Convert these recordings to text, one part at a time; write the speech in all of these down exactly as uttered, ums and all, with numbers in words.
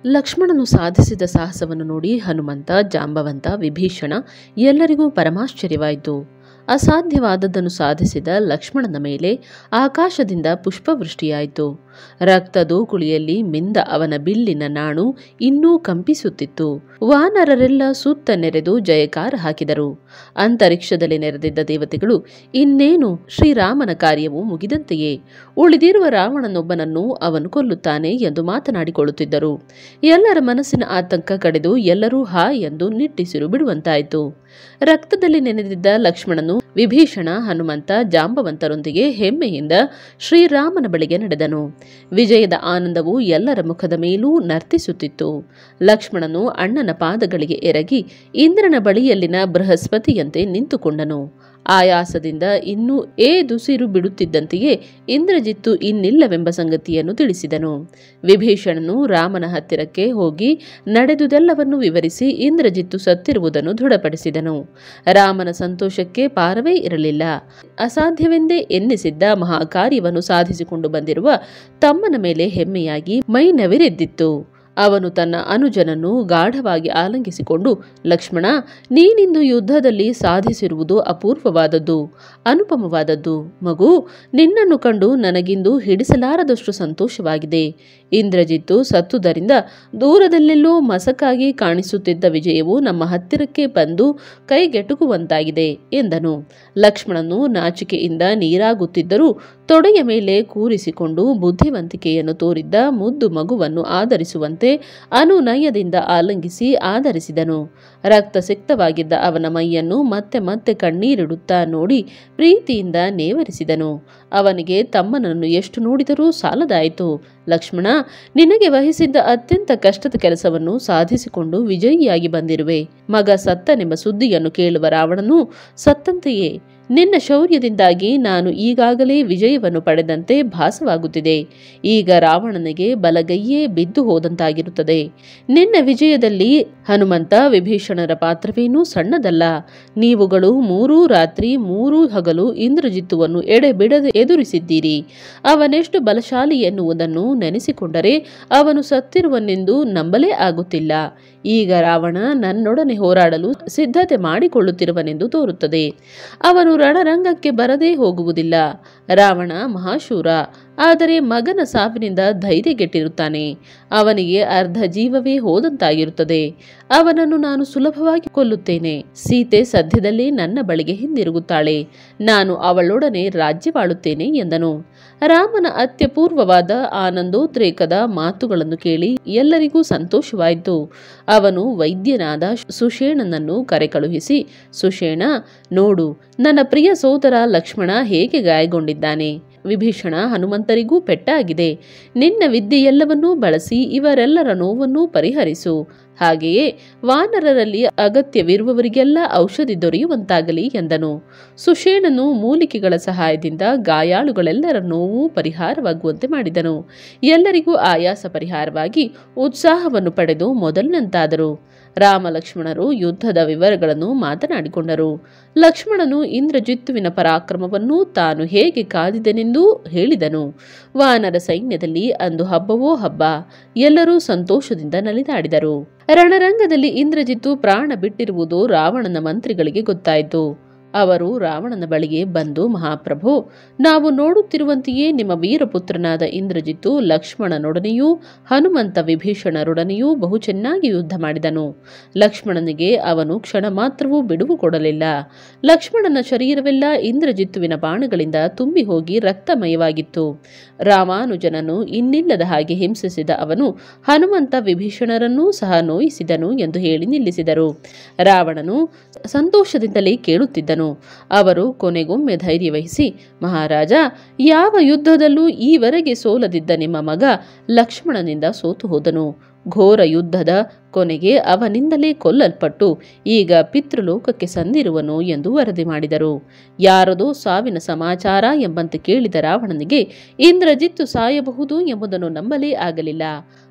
ಲಕ್ಷ್ಮಣನು ಸಾಧಿಸಿದ ಸಾಹಸವನ್ನು ನೋಡಿ ಹನುಮಂತ, ಜಾಂಬವಂತ, ವಿಭೀಷಣ ಎಲ್ಲರಿಗೂ ಪರಮಾಶ್ಚರ್ಯವಾಯಿತು. ಅಸಾಧ್ಯವಾದದ್ದನ್ನು ಸಾಧಿಸಿದ ಲಕ್ಷ್ಮಣನ ಮೇಲೆ ಆಕಾಶದಿಂದ ಪುಷ್ಪವೃಷ್ಟಿಯಾಯಿತು. ರಕ್ತದೋಕುಳಿಯಲ್ಲಿ ಮಿಂದ ಅವನ ಬಿಲ್ಲಿನ ನಾಣು ಇನ್ನೂ ಕಂಪಿಸುತ್ತಿತ್ತು. ವಾನರರೆಲ್ಲ ಸುತ್ತ ನೆರೆದು ಜಯಕಾರ ಹಾಕಿದರು. ಅಂತರಿಕ್ಷದಲ್ಲಿ ನೆರೆದಿದ್ದ ದೇವತೆಗಳು, ಇನ್ನೇನು ಶ್ರೀರಾಮನ ಕಾರ್ಯವು ಮುಗಿದಂತೆಯೇ, ಉಳಿದಿರುವ ರಾವಣನೊಬ್ಬನನ್ನು ಅವನು ಕೊಲ್ಲುತ್ತಾನೆ ಎಂದು ಮಾತನಾಡಿಕೊಳ್ಳುತ್ತಿದ್ದರು. ಎಲ್ಲರ ಮನಸ್ಸಿನ ಆತಂಕ ಕಡೆದು ಎಲ್ಲರೂ ಹಾ ಎಂದು ನಿಟ್ಟಿಸಿರು ಬಿಡುವಂತಾಯಿತು. ರಕ್ತದಲ್ಲಿ ನೆನೆದಿದ್ದ ಲಕ್ಷ್ಮಣನು ವಿಭೀಷಣ, ಹನುಮಂತ, ಜಾಂಬವಂತರೊಂದಿಗೆ ಹೆಮ್ಮೆಯಿಂದ ಶ್ರೀರಾಮನ ಬಳಿಗೆ ನಡೆದನು. ವಿಜಯದ ಆನಂದವು ಎಲ್ಲರ ಮುಖದ ಮೇಲೂ ನರ್ತಿಸುತ್ತಿತ್ತು. ಲಕ್ಷ್ಮಣನು ಅಣ್ಣನ ಪಾದಗಳಿಗೆ ಎರಗಿ ಇಂದ್ರನ ಬಳಿಯಲ್ಲಿನ ಬೃಹಸ್ಪತಿಯಂತೆ ನಿಂತುಕೊಂಡನು. ಆಯಾಸದಿಂದ ಇನ್ನೂ ಏದುಸಿರು ಬಿಡುತ್ತಿದ್ದಂತೆಯೇ ಇಂದ್ರಜಿತ್ತು ಇನ್ನಿಲ್ಲವೆಂಬ ಸಂಗತಿಯನ್ನು ತಿಳಿಸಿದನು. ವಿಭೀಷಣನು ರಾಮನ ಹತ್ತಿರಕ್ಕೆ ಹೋಗಿ ನಡೆದುದೆಲ್ಲವನ್ನು ವಿವರಿಸಿ ಇಂದ್ರಜಿತ್ತು ಸತ್ತಿರುವುದನ್ನು ದೃಢಪಡಿಸಿದನು. ರಾಮನ ಸಂತೋಷಕ್ಕೆ ಪಾರವೇ ಇರಲಿಲ್ಲ. ಅಸಾಧ್ಯವೆಂದೇ ಎನ್ನಿಸಿದ್ದ ಮಹಾಕಾರ್ಯವನ್ನು ಸಾಧಿಸಿಕೊಂಡು ಬಂದಿರುವ ತಮ್ಮನ ಮೇಲೆ ಹೆಮ್ಮೆಯಾಗಿ ಮೈ ನವಿರೆದ್ದಿತ್ತು. ಅವನು ತನ್ನ ಅನುಜನನ್ನು ಗಾಢವಾಗಿ ಆಲಂಗಿಸಿಕೊಂಡು, ಲಕ್ಷ್ಮಣ, ನೀನಿಂದು ಯುದ್ಧದಲ್ಲಿ ಸಾಧಿಸಿರುವುದು ಅಪೂರ್ವವಾದದ್ದು, ಅನುಪಮವಾದದ್ದು. ಮಗು, ನಿನ್ನನ್ನು ಕಂಡು ನನಗಿಂದು ಹಿಡಿಸಲಾರದಷ್ಟು ಸಂತೋಷವಾಗಿದೆ. ಇಂದ್ರಜಿತ್ತು ಸತ್ತುದರಿಂದ ದೂರದಲ್ಲೆಲ್ಲೋ ಮಸಕಾಗಿ ಕಾಣಿಸುತ್ತಿದ್ದ ವಿಜಯವು ನಮ್ಮ ಹತ್ತಿರಕ್ಕೆ ಬಂದು ಕೈಗೆಟುಕುವಂತಾಗಿದೆ ಎಂದನು. ಲಕ್ಷ್ಮಣನು ನಾಚಿಕೆಯಿಂದ ನೀರಾಗುತ್ತಿದ್ದರೂ ತೊಡೆಯ ಮೇಲೆ ಕೂರಿಸಿಕೊಂಡು ಬುದ್ಧಿವಂತಿಕೆಯನ್ನು ತೋರಿದ್ದ ಮುದ್ದು ಮಗುವನ್ನು ಆಧರಿಸುವಂತೆ ಅನುನಯದಿಂದ ಆಲಂಗಿಸಿ ಆಧರಿಸಿದನು. ರಕ್ತಸಿಕ್ತವಾಗಿದ್ದ ಅವನ ಮೈಯನ್ನು ಮತ್ತೆ ಮತ್ತೆ ಕಣ್ಣೀರಿಡುತ್ತಾ ನೋಡಿ ಪ್ರೀತಿಯಿಂದ ನೇವರಿಸಿದನು. ಅವನಿಗೆ ತಮ್ಮನನ್ನು ಎಷ್ಟು ನೋಡಿದರೂ ಸಾಲದಾಯಿತು. ಲಕ್ಷ್ಮಣ, ನಿನಗೆ ವಹಿಸಿದ್ದ ಅತ್ಯಂತ ಕಷ್ಟದ ಕೆಲಸವನ್ನು ಸಾಧಿಸಿಕೊಂಡು ವಿಜಯಿಯಾಗಿ ಬಂದಿರುವೆ. ಮಗ ಸತ್ತನೆಂಬ ಸುದ್ದಿಯನ್ನು ಕೇಳುವ ರಾವಣನು ಸತ್ತಂತೆಯೇ. ನಿನ್ನ ಶೌರ್ಯದಿಂದಾಗಿ ನಾನು ಈಗಾಗಲೇ ವಿಜಯವನ್ನು ಪಡೆದಂತೆ ಭಾಸವಾಗುತ್ತಿದೆ. ಈಗ ರಾವಣನಿಗೆ ಬಲಗೈಯೇ ಬಿದ್ದು ಹೋದಂತಾಗಿರುತ್ತದೆ. ನಿನ್ನ ವಿಜಯದಲ್ಲಿ ಹನುಮಂತ, ವಿಭೀಷಣರ ಪಾತ್ರವೇನೂ ಸಣ್ಣದಲ್ಲ. ನೀವುಗಳು ಮೂರೂ ರಾತ್ರಿ ಮೂರೂ ಹಗಲು ಇಂದ್ರಜಿತ್ತುವನ್ನು ಎಡೆಬಿಡದೆ ಎದುರಿಸಿದ್ದೀರಿ. ಅವನೆಷ್ಟು ಬಲಶಾಲಿ ಎನ್ನುವುದನ್ನು ನೆನೆಸಿಕೊಂಡರೆ ಅವನು ಸತ್ತಿರುವನೆಂದು ನಂಬಲೇ ಆಗುತ್ತಿಲ್ಲ. ಈಗ ರಾವಣ ನನ್ನೊಡನೆ ಹೋರಾಡಲು ಸಿದ್ಧತೆ ಮಾಡಿಕೊಳ್ಳುತ್ತಿರುವನೆಂದು ತೋರುತ್ತದೆ. ಅವನು ರಣರಂಗಕ್ಕೆ ಬರದೇ ಹೋಗುವುದಿಲ್ಲ. ರಾವಣ ಮಹಾಶೂರ, ಆದರೆ ಮಗನ ಸಾವಿನಿಂದ ಧೈರ್ಯಗೆಟ್ಟಿರುತ್ತಾನೆ. ಅವನಿಗೆ ಅರ್ಧ ಜೀವವೇ ಹೋದಂತಾಗಿರುತ್ತದೆ. ಅವನನ್ನು ನಾನು ಸುಲಭವಾಗಿ ಕೊಲ್ಲುತ್ತೇನೆ. ಸೀತೆ ಸದ್ಯದಲ್ಲೇ ನನ್ನ ಬಳಿಗೆ ಹಿಂದಿರುಗುತ್ತಾಳೆ. ನಾನು ಅವಳೊಡನೆ ರಾಜ್ಯವಾಳುತ್ತೇನೆ ಎಂದನು. ರಾಮನ ಅತ್ಯಪೂರ್ವವಾದ ಆನಂದೋದ್ರೇಕದ ಮಾತುಗಳನ್ನು ಕೇಳಿ ಎಲ್ಲರಿಗೂ ಸಂತೋಷವಾಯಿತು. ಅವನು ವೈದ್ಯನಾದ ಸುಷೇಣನನ್ನು ಕರೆಕಳುಹಿಸಿ, ಸುಷೇಣ, ನೋಡು, ನನ್ನ ಪ್ರಿಯ ಸೋದರ ಲಕ್ಷ್ಮಣ ಹೇಗೆ ಗಾಯಗೊಂಡಿದ್ದಾನೆ. ವಿಭೀಷಣ, ಹನುಮಂತರಿಗೂ ಪೆಟ್ಟಾಗಿದೆ. ನಿನ್ನ ವಿದ್ಯೆಯೆಲ್ಲವನ್ನೂ ಬಳಸಿ ಇವರೆಲ್ಲರ ನೋವನ್ನು ಪರಿಹರಿಸು. ಹಾಗೆಯೇ ವಾನರರಲ್ಲಿ ಅಗತ್ಯವಿರುವವರಿಗೆಲ್ಲ ಔಷಧಿ ದೊರೆಯುವಂತಾಗಲಿ ಎಂದನು. ಸುಷೇಣನು ಮೂಲಿಕೆಗಳ ಸಹಾಯದಿಂದ ಗಾಯಾಳುಗಳೆಲ್ಲರ ನೋವು ಪರಿಹಾರವಾಗುವಂತೆ ಮಾಡಿದನು. ಎಲ್ಲರಿಗೂ ಆಯಾಸ ಪರಿಹಾರವಾಗಿ ಉತ್ಸಾಹವನ್ನು ಪಡೆದು ಮೊದಲಿನಂತಾದರು. ರಾಮ ಲಕ್ಷ್ಮಣರು ಯುದ್ಧದ ವಿವರಗಳನ್ನು ಮಾತನಾಡಿಕೊಂಡರು. ಲಕ್ಷ್ಮಣನು ಇಂದ್ರಜಿತ್ತುವಿನ ಪರಾಕ್ರಮವನ್ನು ತಾನು ಹೇಗೆ ಕಾದಿದನೆಂದೂ ಹೇಳಿದನು. ವಾನರ ಸೈನ್ಯದಲ್ಲಿ ಅಂದು ಹಬ್ಬವೋ ಹಬ್ಬ. ಎಲ್ಲರೂ ಸಂತೋಷದಿಂದ ನಲಿದಾಡಿದರು. ರಣರಂಗದಲ್ಲಿ ಇಂದ್ರಜಿತ್ತು ಪ್ರಾಣ ಬಿಟ್ಟಿರುವುದು ರಾವಣನ ಮಂತ್ರಿಗಳಿಗೆ ಗೊತ್ತಾಯಿತು. ಅವರು ರಾವಣನ ಬಳಿಗೆ ಬಂದು, ಮಹಾಪ್ರಭು, ನಾವು ನೋಡುತ್ತಿರುವಂತೆಯೇ ನಿಮ್ಮ ವೀರಪುತ್ರನಾದ ಇಂದ್ರಜಿತ್ತು ಲಕ್ಷ್ಮಣನೊಡನೆಯೂ ಹನುಮಂತ ವಿಭೀಷಣರೊಡನೆಯೂ ಬಹು ಚೆನ್ನಾಗಿ ಯುದ್ಧ ಮಾಡಿದನು. ಲಕ್ಷ್ಮಣನಿಗೆ ಅವನು ಕ್ಷಣ ಮಾತ್ರವೂ ಬಿಡುವು ಕೊಡಲಿಲ್ಲ. ಲಕ್ಷ್ಮಣನ ಶರೀರವೆಲ್ಲ ಇಂದ್ರಜಿತ್ತುವಿನ ಬಾಣಗಳಿಂದ ತುಂಬಿ ಹೋಗಿ ರಕ್ತಮಯವಾಗಿತ್ತು. ರಾಮಾನುಜನನ್ನು ಇನ್ನಿಲ್ಲದ ಹಾಗೆ ಹಿಂಸಿಸಿದ ಅವನು ಹನುಮಂತ ವಿಭೀಷಣರನ್ನೂ ಸಹ ನೋಯಿಸಿದನು ಎಂದು ಹೇಳಿ ನಿಲ್ಲಿಸಿದರು. ರಾವಣನು ಸಂತೋಷದಿಂದಲೇ ಕೇಳುತ್ತಿದ್ದನು. ಅವರು ಕೊನೆಗೊಮ್ಮೆ ಧೈರ್ಯವಹಿಸಿ, ಮಹಾರಾಜ, ಯಾವ ಯುದ್ಧದಲ್ಲೂ ಈವರೆಗೆ ಸೋಲದಿದ್ದ ನಿಮ್ಮ ಮಗ ಲಕ್ಷ್ಮಣನಿಂದ ಸೋತು ಹೋದನು. ಘೋರ ಯುದ್ಧದ ಕೊನೆಗೆ ಅವನಿಂದಲೇ ಕೊಲ್ಲಲ್ಪಟ್ಟು ಈಗ ಪಿತೃಲೋಕಕ್ಕೆ ಸಂದಿರುವನು ಎಂದು ವರದಿ ಮಾಡಿದರು. ಯಾರದೋ ಸಾವಿನ ಸಮಾಚಾರ ಎಂಬಂತೆ ಕೇಳಿದ ರಾವಣನಿಗೆ ಇಂದ್ರಜಿತ್ತು ಸಾಯಬಹುದು ಎಂಬುದನ್ನು ನಂಬಲೇ ಆಗಲಿಲ್ಲ.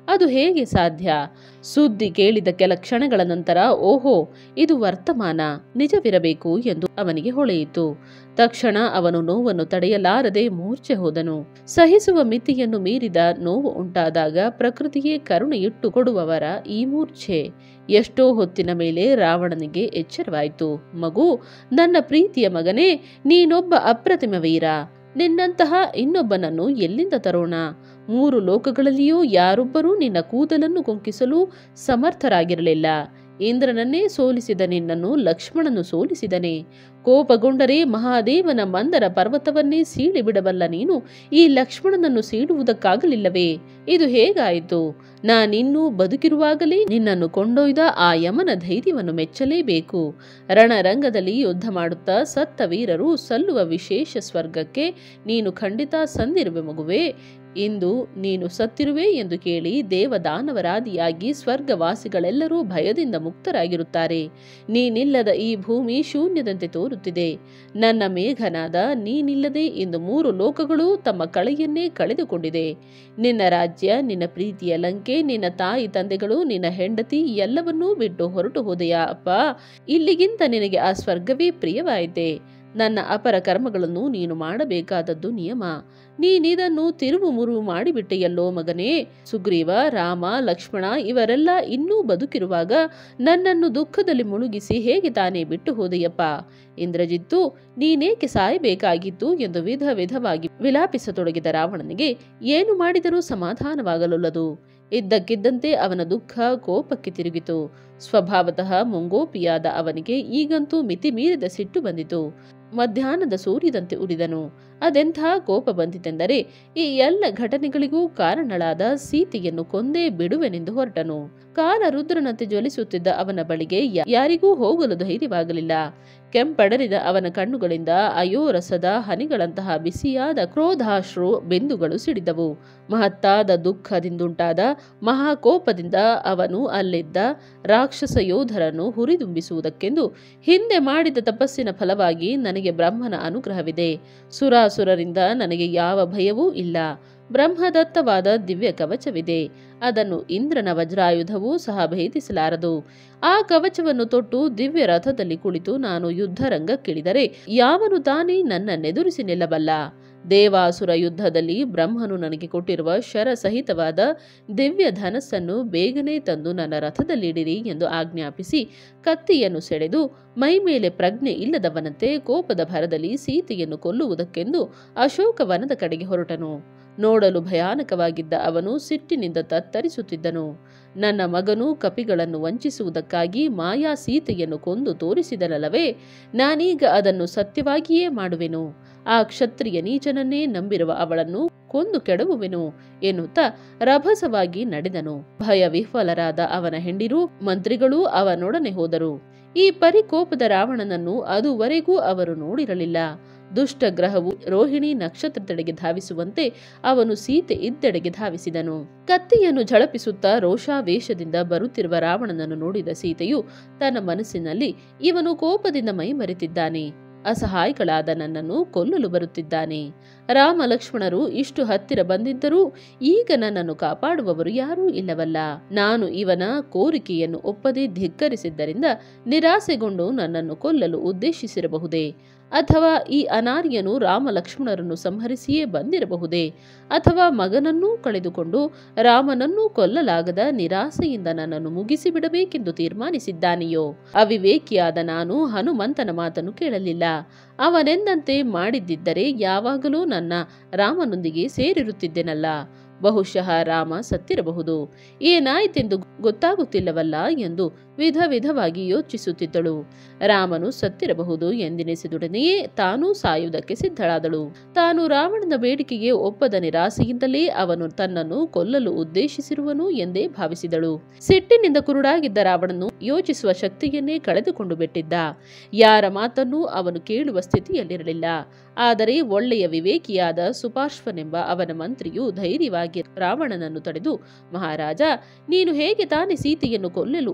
ಅದು ಹೇಗೆ ಸಾಧ್ಯ? ಸುದ್ದಿ ಕೇಳಿದ ಕೆಲ ಕ್ಷಣಗಳ ನಂತರ ಓಹೋ, ಇದು ವರ್ತಮಾನ, ನಿಜವಿರಬೇಕು ಎಂದು ಅವನಿಗೆ ಹೊಳೆಯಿತು. ತಕ್ಷಣ ಅವನು ನೋವನ್ನು ತಡೆಯಲಾರದೆ ಮೂರ್ಛೆ ಹೋದನು. ಸಹಿಸುವ ಮಿತಿಯನ್ನು ಮೀರಿದ ನೋವು ಉಂಟಾದಾಗ ಪ್ರಕೃತಿಯೇ ಕರುಣೆಯಿಟ್ಟು ಕೊಡುವವರ ಈ ಮೂರ್ಛೆ. ಎಷ್ಟೋ ಹೊತ್ತಿನ ಮೇಲೆ ರಾವಣನಿಗೆ ಎಚ್ಚರವಾಯಿತು. ಮಗು, ನನ್ನ ಪ್ರೀತಿಯ ಮಗನೇ, ನೀನೊಬ್ಬ ಅಪ್ರತಿಮ ವೀರ. ನಿನ್ನಂತಹ ಇನ್ನೊಬ್ಬನನ್ನು ಎಲ್ಲಿಂದ ತರೋಣ? ಮೂರು ಲೋಕಗಳಲ್ಲಿಯೂ ಯಾರೊಬ್ಬರೂ ನಿನ್ನ ಕೂದಲನ್ನು ಕೊಂಕಿಸಲು ಸಮರ್ಥರಾಗಿರಲಿಲ್ಲ. ಇಂದ್ರನನ್ನೇ ಸೋಲಿಸಿದ ನಿನ್ನನ್ನು ಲಕ್ಷ್ಮಣನು ಸೋಲಿಸಿದನೆ. ಕೋಪಗೊಂಡರೆ ಮಹಾದೇವನ ಮಂದರ ಪರ್ವತವನ್ನೇ ಸೀಳಿಬಿಡಬಲ್ಲ ನೀನು ಈ ಲಕ್ಷ್ಮಣನನ್ನು ಸೀಳುವುದಕ್ಕಾಗಲಿಲ್ಲವೇ? ಇದು ಹೇಗಾಯಿತು? ನಾನಿನ್ನೂ ಬದುಕಿರುವಾಗಲೇ ನಿನ್ನನ್ನು ಕೊಂಡೊಯ್ದ ಆ ಯಮನ ಧೈರ್ಯವನ್ನು ಮೆಚ್ಚಲೇಬೇಕು. ರಣರಂಗದಲ್ಲಿ ಯುದ್ಧ ಮಾಡುತ್ತಾ ಸತ್ತ ವೀರರು ಸಲ್ಲುವ ವಿಶೇಷ ಸ್ವರ್ಗಕ್ಕೆ ನೀನು ಖಂಡಿತ ಸಂದಿರುವೆ ಮಗುವೆ. ಇಂದು ನೀನು ಸತ್ತಿರುವೆ ಎಂದು ಕೇಳಿ ದೇವದಾನವರಾದಿಯಾಗಿ ಸ್ವರ್ಗವಾಸಿಗಳೆಲ್ಲರೂ ಭಯದಿಂದ ಮುಕ್ತರಾಗಿರುತ್ತಾರೆ. ನೀನಿಲ್ಲದ ಈ ಭೂಮಿ ಶೂನ್ಯದಂತೆ ತೋರುತ್ತಿದೆ. ನನ್ನ ಮೇಘನಾದ ನೀನಿಲ್ಲದೆ ಇಂದು ಮೂರು ಲೋಕಗಳು ತಮ್ಮ ಕಳೆಯನ್ನೇ ಕಳೆದುಕೊಂಡಿದೆ. ನಿನ್ನ ರಾಜ್ಯ, ನಿನ್ನ ಪ್ರೀತಿಯ ಲಂಕೆ, ನಿನ್ನ ತಾಯಿ ತಂದೆಗಳು, ನಿನ್ನ ಹೆಂಡತಿ ಎಲ್ಲವನ್ನೂ ಬಿಟ್ಟು ಹೊರಟು ಹೋದೆಯಾ ಅಪ್ಪ? ಇಲ್ಲಿಗಿಂತ ನಿನಗೆ ಆ ಸ್ವರ್ಗವೇ ಪ್ರಿಯವಾಯಿತೆ. ನನ್ನ ಅಪರ ಕರ್ಮಗಳನ್ನು ನೀನು ಮಾಡಬೇಕಾದದ್ದು ನಿಯಮ. ನೀನಿದನ್ನು ತಿರುವು ಮುರುವು ಮಾಡಿಬಿಟ್ಟೆಯಲ್ಲೋ ಮಗನೇ. ಸುಗ್ರೀವ, ರಾಮ, ಲಕ್ಷ್ಮಣ ಇವರೆಲ್ಲ ಇನ್ನೂ ಬದುಕಿರುವಾಗ ನನ್ನನ್ನು ದುಃಖದಲ್ಲಿ ಮುಳುಗಿಸಿ ಹೇಗೆ ತಾನೇ ಬಿಟ್ಟು ಹೋದೆಯಪ್ಪ? ಇಂದ್ರಜಿತ್ತು, ನೀನೇಕೆ ಸಾಯಬೇಕಾಗಿತ್ತು ಎಂದು ವಿಧ ವಿಧವಾಗಿ ವಿಲಾಪಿಸತೊಡಗಿದ ರಾವಣನಿಗೆ ಏನು ಮಾಡಿದರೂ ಸಮಾಧಾನವಾಗಲೊಲ್ಲದು. ಇದ್ದಕ್ಕಿದ್ದಂತೆ ಅವನ ದುಃಖ ಕೋಪಕ್ಕೆ ತಿರುಗಿತು. ಸ್ವಭಾವತಃ ಮುಂಗೋಪಿಯಾದ ಅವನಿಗೆ ಈಗಂತೂ ಮಿತಿ ಮೀರಿದ ಸಿಟ್ಟು ಬಂದಿತು. ಮಧ್ಯಾಹ್ನದ ಸೂರ್ಯದಂತೆ ಉರಿದನು. ಅದೆಂಥ ಕೋಪ ಬಂದಿತೆಂದರೆ ಈ ಎಲ್ಲ ಘಟನೆಗಳಿಗೂ ಕಾರಣಳಾದ ಸೀತೆಯನ್ನು ಕೊಂದೇ ಬಿಡುವೆನೆಂದು ಹೊರಟನು. ಕಾಲ ರುದ್ರನಂತೆ ಜ್ವಲಿಸುತ್ತಿದ್ದ ಅವನ ಬಳಿಗೆ ಯಾರಿಗೂ ಹೋಗಲು ಧೈರ್ಯವಾಗಲಿಲ್ಲ. ಕೆಂಪಡರಿದ ಅವನ ಕಣ್ಣುಗಳಿಂದ ಅಯೋರಸದ ಹನಿಗಳಂತಹ ಬಿಸಿಯಾದ ಕ್ರೋಧಾಶ್ರು ಬಿಂದುಗಳು ಸಿಡಿದವು. ಮಹತ್ತಾದ ದುಃಖದಿಂದುಂಟಾದ ಮಹಾಕೋಪದಿಂದ ಅವನು ಅಲ್ಲಿದ್ದ ರಾಕ್ಷಸ ಯೋಧರನ್ನು ಹುರಿದುಂಬಿಸುವುದಕ್ಕೆಂದು ಹಿಂದೆ ಮಾಡಿದ ತಪಸ್ಸಿನ ಫಲವಾಗಿ ನನಗೆ ಬ್ರಹ್ಮನ ಅನುಗ್ರಹವಿದೆ. ಸುರಾಸುರರಿಂದ ನನಗೆ ಯಾವ ಭಯವೂ ಇಲ್ಲ. ಬ್ರಹ್ಮದತ್ತವಾದ ದಿವ್ಯ ಕವಚವಿದೆ. ಅದನ್ನು ಇಂದ್ರನ ವಜ್ರಾಯುಧವೂ ಸಹ ಭೇದಿಸಲಾರದು. ಆ ಕವಚವನ್ನು ತೊಟ್ಟು ದಿವ್ಯ ರಥದಲ್ಲಿ ಕುಳಿತು ನಾನು ಯುದ್ಧರಂಗಕ್ಕಿಳಿದರೆ ಯಾವನು ತಾನೇ ನನ್ನನ್ನೆದುರಿಸಿ ನಿಲ್ಲಬಲ್ಲ? ದೇವಾಸುರ ಯುದ್ಧದಲ್ಲಿ ಬ್ರಹ್ಮನು ನನಗೆ ಕೊಟ್ಟಿರುವ ಶರ ಸಹಿತವಾದ ದಿವ್ಯ ಧನಸ್ಸನ್ನು ಬೇಗನೆ ತಂದು ನನ್ನ ರಥದಲ್ಲಿಡಿರಿ ಎಂದು ಆಜ್ಞಾಪಿಸಿ ಕತ್ತಿಯನ್ನು ಸೆಳೆದು ಮೈಮೇಲೆ ಪ್ರಜ್ಞೆ ಇಲ್ಲದವನಂತೆ ಕೋಪದ ಭರದಲ್ಲಿ ಸೀತೆಯನ್ನು ಕೊಲ್ಲುವುದಕ್ಕೆಂದು ಅಶೋಕವನದ ಕಡೆಗೆ ಹೊರಟನು. ನೋಡಲು ಭಯಾನಕವಾಗಿದ್ದ ಅವನು ಸಿಟ್ಟಿನಿಂದ ತತ್ತರಿಸುತ್ತಿದ್ದನು. ನನ್ನ ಮಗನು ಕಪಿಗಳನ್ನು ವಂಚಿಸುವುದಕ್ಕಾಗಿ ಮಾಯಾ ಸೀತೆಯನ್ನು ಕೊಂದು ತೋರಿಸಿದನಲ್ಲವೇ? ನಾನೀಗ ಅದನ್ನು ಸತ್ಯವಾಗಿಯೇ ಮಾಡುವೆನು. ಆ ಕ್ಷತ್ರಿಯ ನೀಚನನ್ನೇ ನಂಬಿರುವ ಅವಳನ್ನು ಕೊಂದು ಕೆಡವುವೆನು ಎನ್ನುತ್ತಾ ರಭಸವಾಗಿ ನಡೆದನು. ಭಯ ವಿಹ್ವಲರಾದ ಅವನ ಹೆಂಡಿರು ಮಂತ್ರಿಗಳೂ ಅವನೊಡನೆ ಹೋದರು. ಈ ಪರಿಕೋಪದ ರಾವಣನನ್ನು ಅದುವರೆಗೂ ಅವರು ನೋಡಿರಲಿಲ್ಲ. ದುಷ್ಟ ಗ್ರಹವು ರೋಹಿಣಿ ನಕ್ಷತ್ರದೆಡೆಗೆ ಧಾವಿಸುವಂತೆ ಅವನು ಸೀತೆ ಇದ್ದೆಡೆಗೆ ಧಾವಿಸಿದನು. ಕತ್ತಿಯನ್ನು ಝಳಪಿಸುತ್ತಾ ರೋಷಾವೇಶದಿಂದ ಬರುತ್ತಿರುವ ರಾವಣನನ್ನು ನೋಡಿದ ಸೀತೆಯು ತನ್ನ ಮನಸ್ಸಿನಲ್ಲಿ, ಇವನು ಕೋಪದಿಂದ ಮೈ ಮರೆತಿದ್ದಾನೆ, ಅಸಹಾಯಕಳಾದ ನನ್ನನ್ನು ಕೊಲ್ಲಲು ಬರುತ್ತಿದ್ದಾನೆ. ರಾಮ ಲಕ್ಷ್ಮಣರು ಇಷ್ಟು ಹತ್ತಿರ ಬಂದಿದ್ದರೂ ಈಗ ನನ್ನನ್ನು ಕಾಪಾಡುವವರು ಯಾರೂ ಇಲ್ಲವಲ್ಲ. ನಾನು ಇವನ ಕೋರಿಕೆಯನ್ನು ಒಪ್ಪದೆ ಧಿಕ್ಕರಿಸಿದ್ದರಿಂದ ನಿರಾಸೆಗೊಂಡು ನನ್ನನ್ನು ಕೊಲ್ಲಲು ಉದ್ದೇಶಿಸಿರಬಹುದೇ? ಅಥವಾ ಈ ಅನಾರ್ಯನು ರಾಮ ಲಕ್ಷ್ಮಣರನ್ನು ಸಂಹರಿಸಿಯೇ ಬಂದಿರಬಹುದೇ? ಅಥವಾ ಮಗನನ್ನೂ ಕಳೆದುಕೊಂಡು ರಾಮನನ್ನೂ ಕೊಲ್ಲಲಾಗದ ನಿರಾಸೆಯಿಂದ ನನ್ನನ್ನು ಮುಗಿಸಿಬಿಡಬೇಕೆಂದು ತೀರ್ಮಾನಿಸಿದ್ದಾನೆಯೋ? ಅವಿವೇಕಿಯಾದ ನಾನು ಹನುಮಂತನ ಮಾತನ್ನು ಕೇಳಲಿಲ್ಲ. ಅವನೆಂದಂತೆ ಮಾಡಿದ್ದಿದ್ದರೆ ಯಾವಾಗಲೂ ನನ್ನ ರಾಮನೊಂದಿಗೆ ಸೇರಿರುತ್ತಿದ್ದೆನಲ್ಲ. ಬಹುಶಃ ರಾಮ ಸತ್ತಿರಬಹುದು. ಏನಾಯಿತೆಂದು ಗೊತ್ತಾಗುತ್ತಿಲ್ಲವಲ್ಲ ಎಂದು ವಿಧ ವಿಧವಾಗಿ ಯೋಚಿಸುತ್ತಿದ್ದಳು. ರಾಮನು ಸತ್ತಿರಬಹುದು ಎಂದೆನಿಸಿದೊಡನೆಯೇ ತಾನೂ ಸಾಯುವುದಕ್ಕೆ ಸಿದ್ಧಳಾದಳು. ತಾನು ರಾವಣನ ಬೇಡಿಕೆಗೆ ಒಪ್ಪದ ನಿರಾಸೆಯಿಂದಲೇ ಅವನು ತನ್ನನ್ನು ಕೊಲ್ಲಲು ಉದ್ದೇಶಿಸಿರುವನು ಎಂದೇ ಭಾವಿಸಿದಳು. ಸಿಟ್ಟಿನಿಂದ ಕುರುಡಾಗಿದ್ದ ರಾವಣನು ಯೋಚಿಸುವ ಶಕ್ತಿಯನ್ನೇ ಕಳೆದುಕೊಂಡು ಬಿಟ್ಟಿದ್ದ. ಯಾರ ಮಾತನ್ನೂ ಅವನು ಕೇಳುವ ಸ್ಥಿತಿಯಲ್ಲಿರಲಿಲ್ಲ. ಆದರೆ ಒಳ್ಳೆಯ ವಿವೇಕಿಯಾದ ಸುಪಾರ್ಶ್ವನೆಂಬ ಅವನ ಮಂತ್ರಿಯು ಧೈರ್ಯವಾಗಿ ರಾವಣನನ್ನು ತಡೆದು, ಮಹಾರಾಜ, ನೀನು ಹೇಗೆ ತಾನೇ ಸೀತೆಯನ್ನು ಕೊಲ್ಲಲು ಉದ್ದೇಶಿಸಿ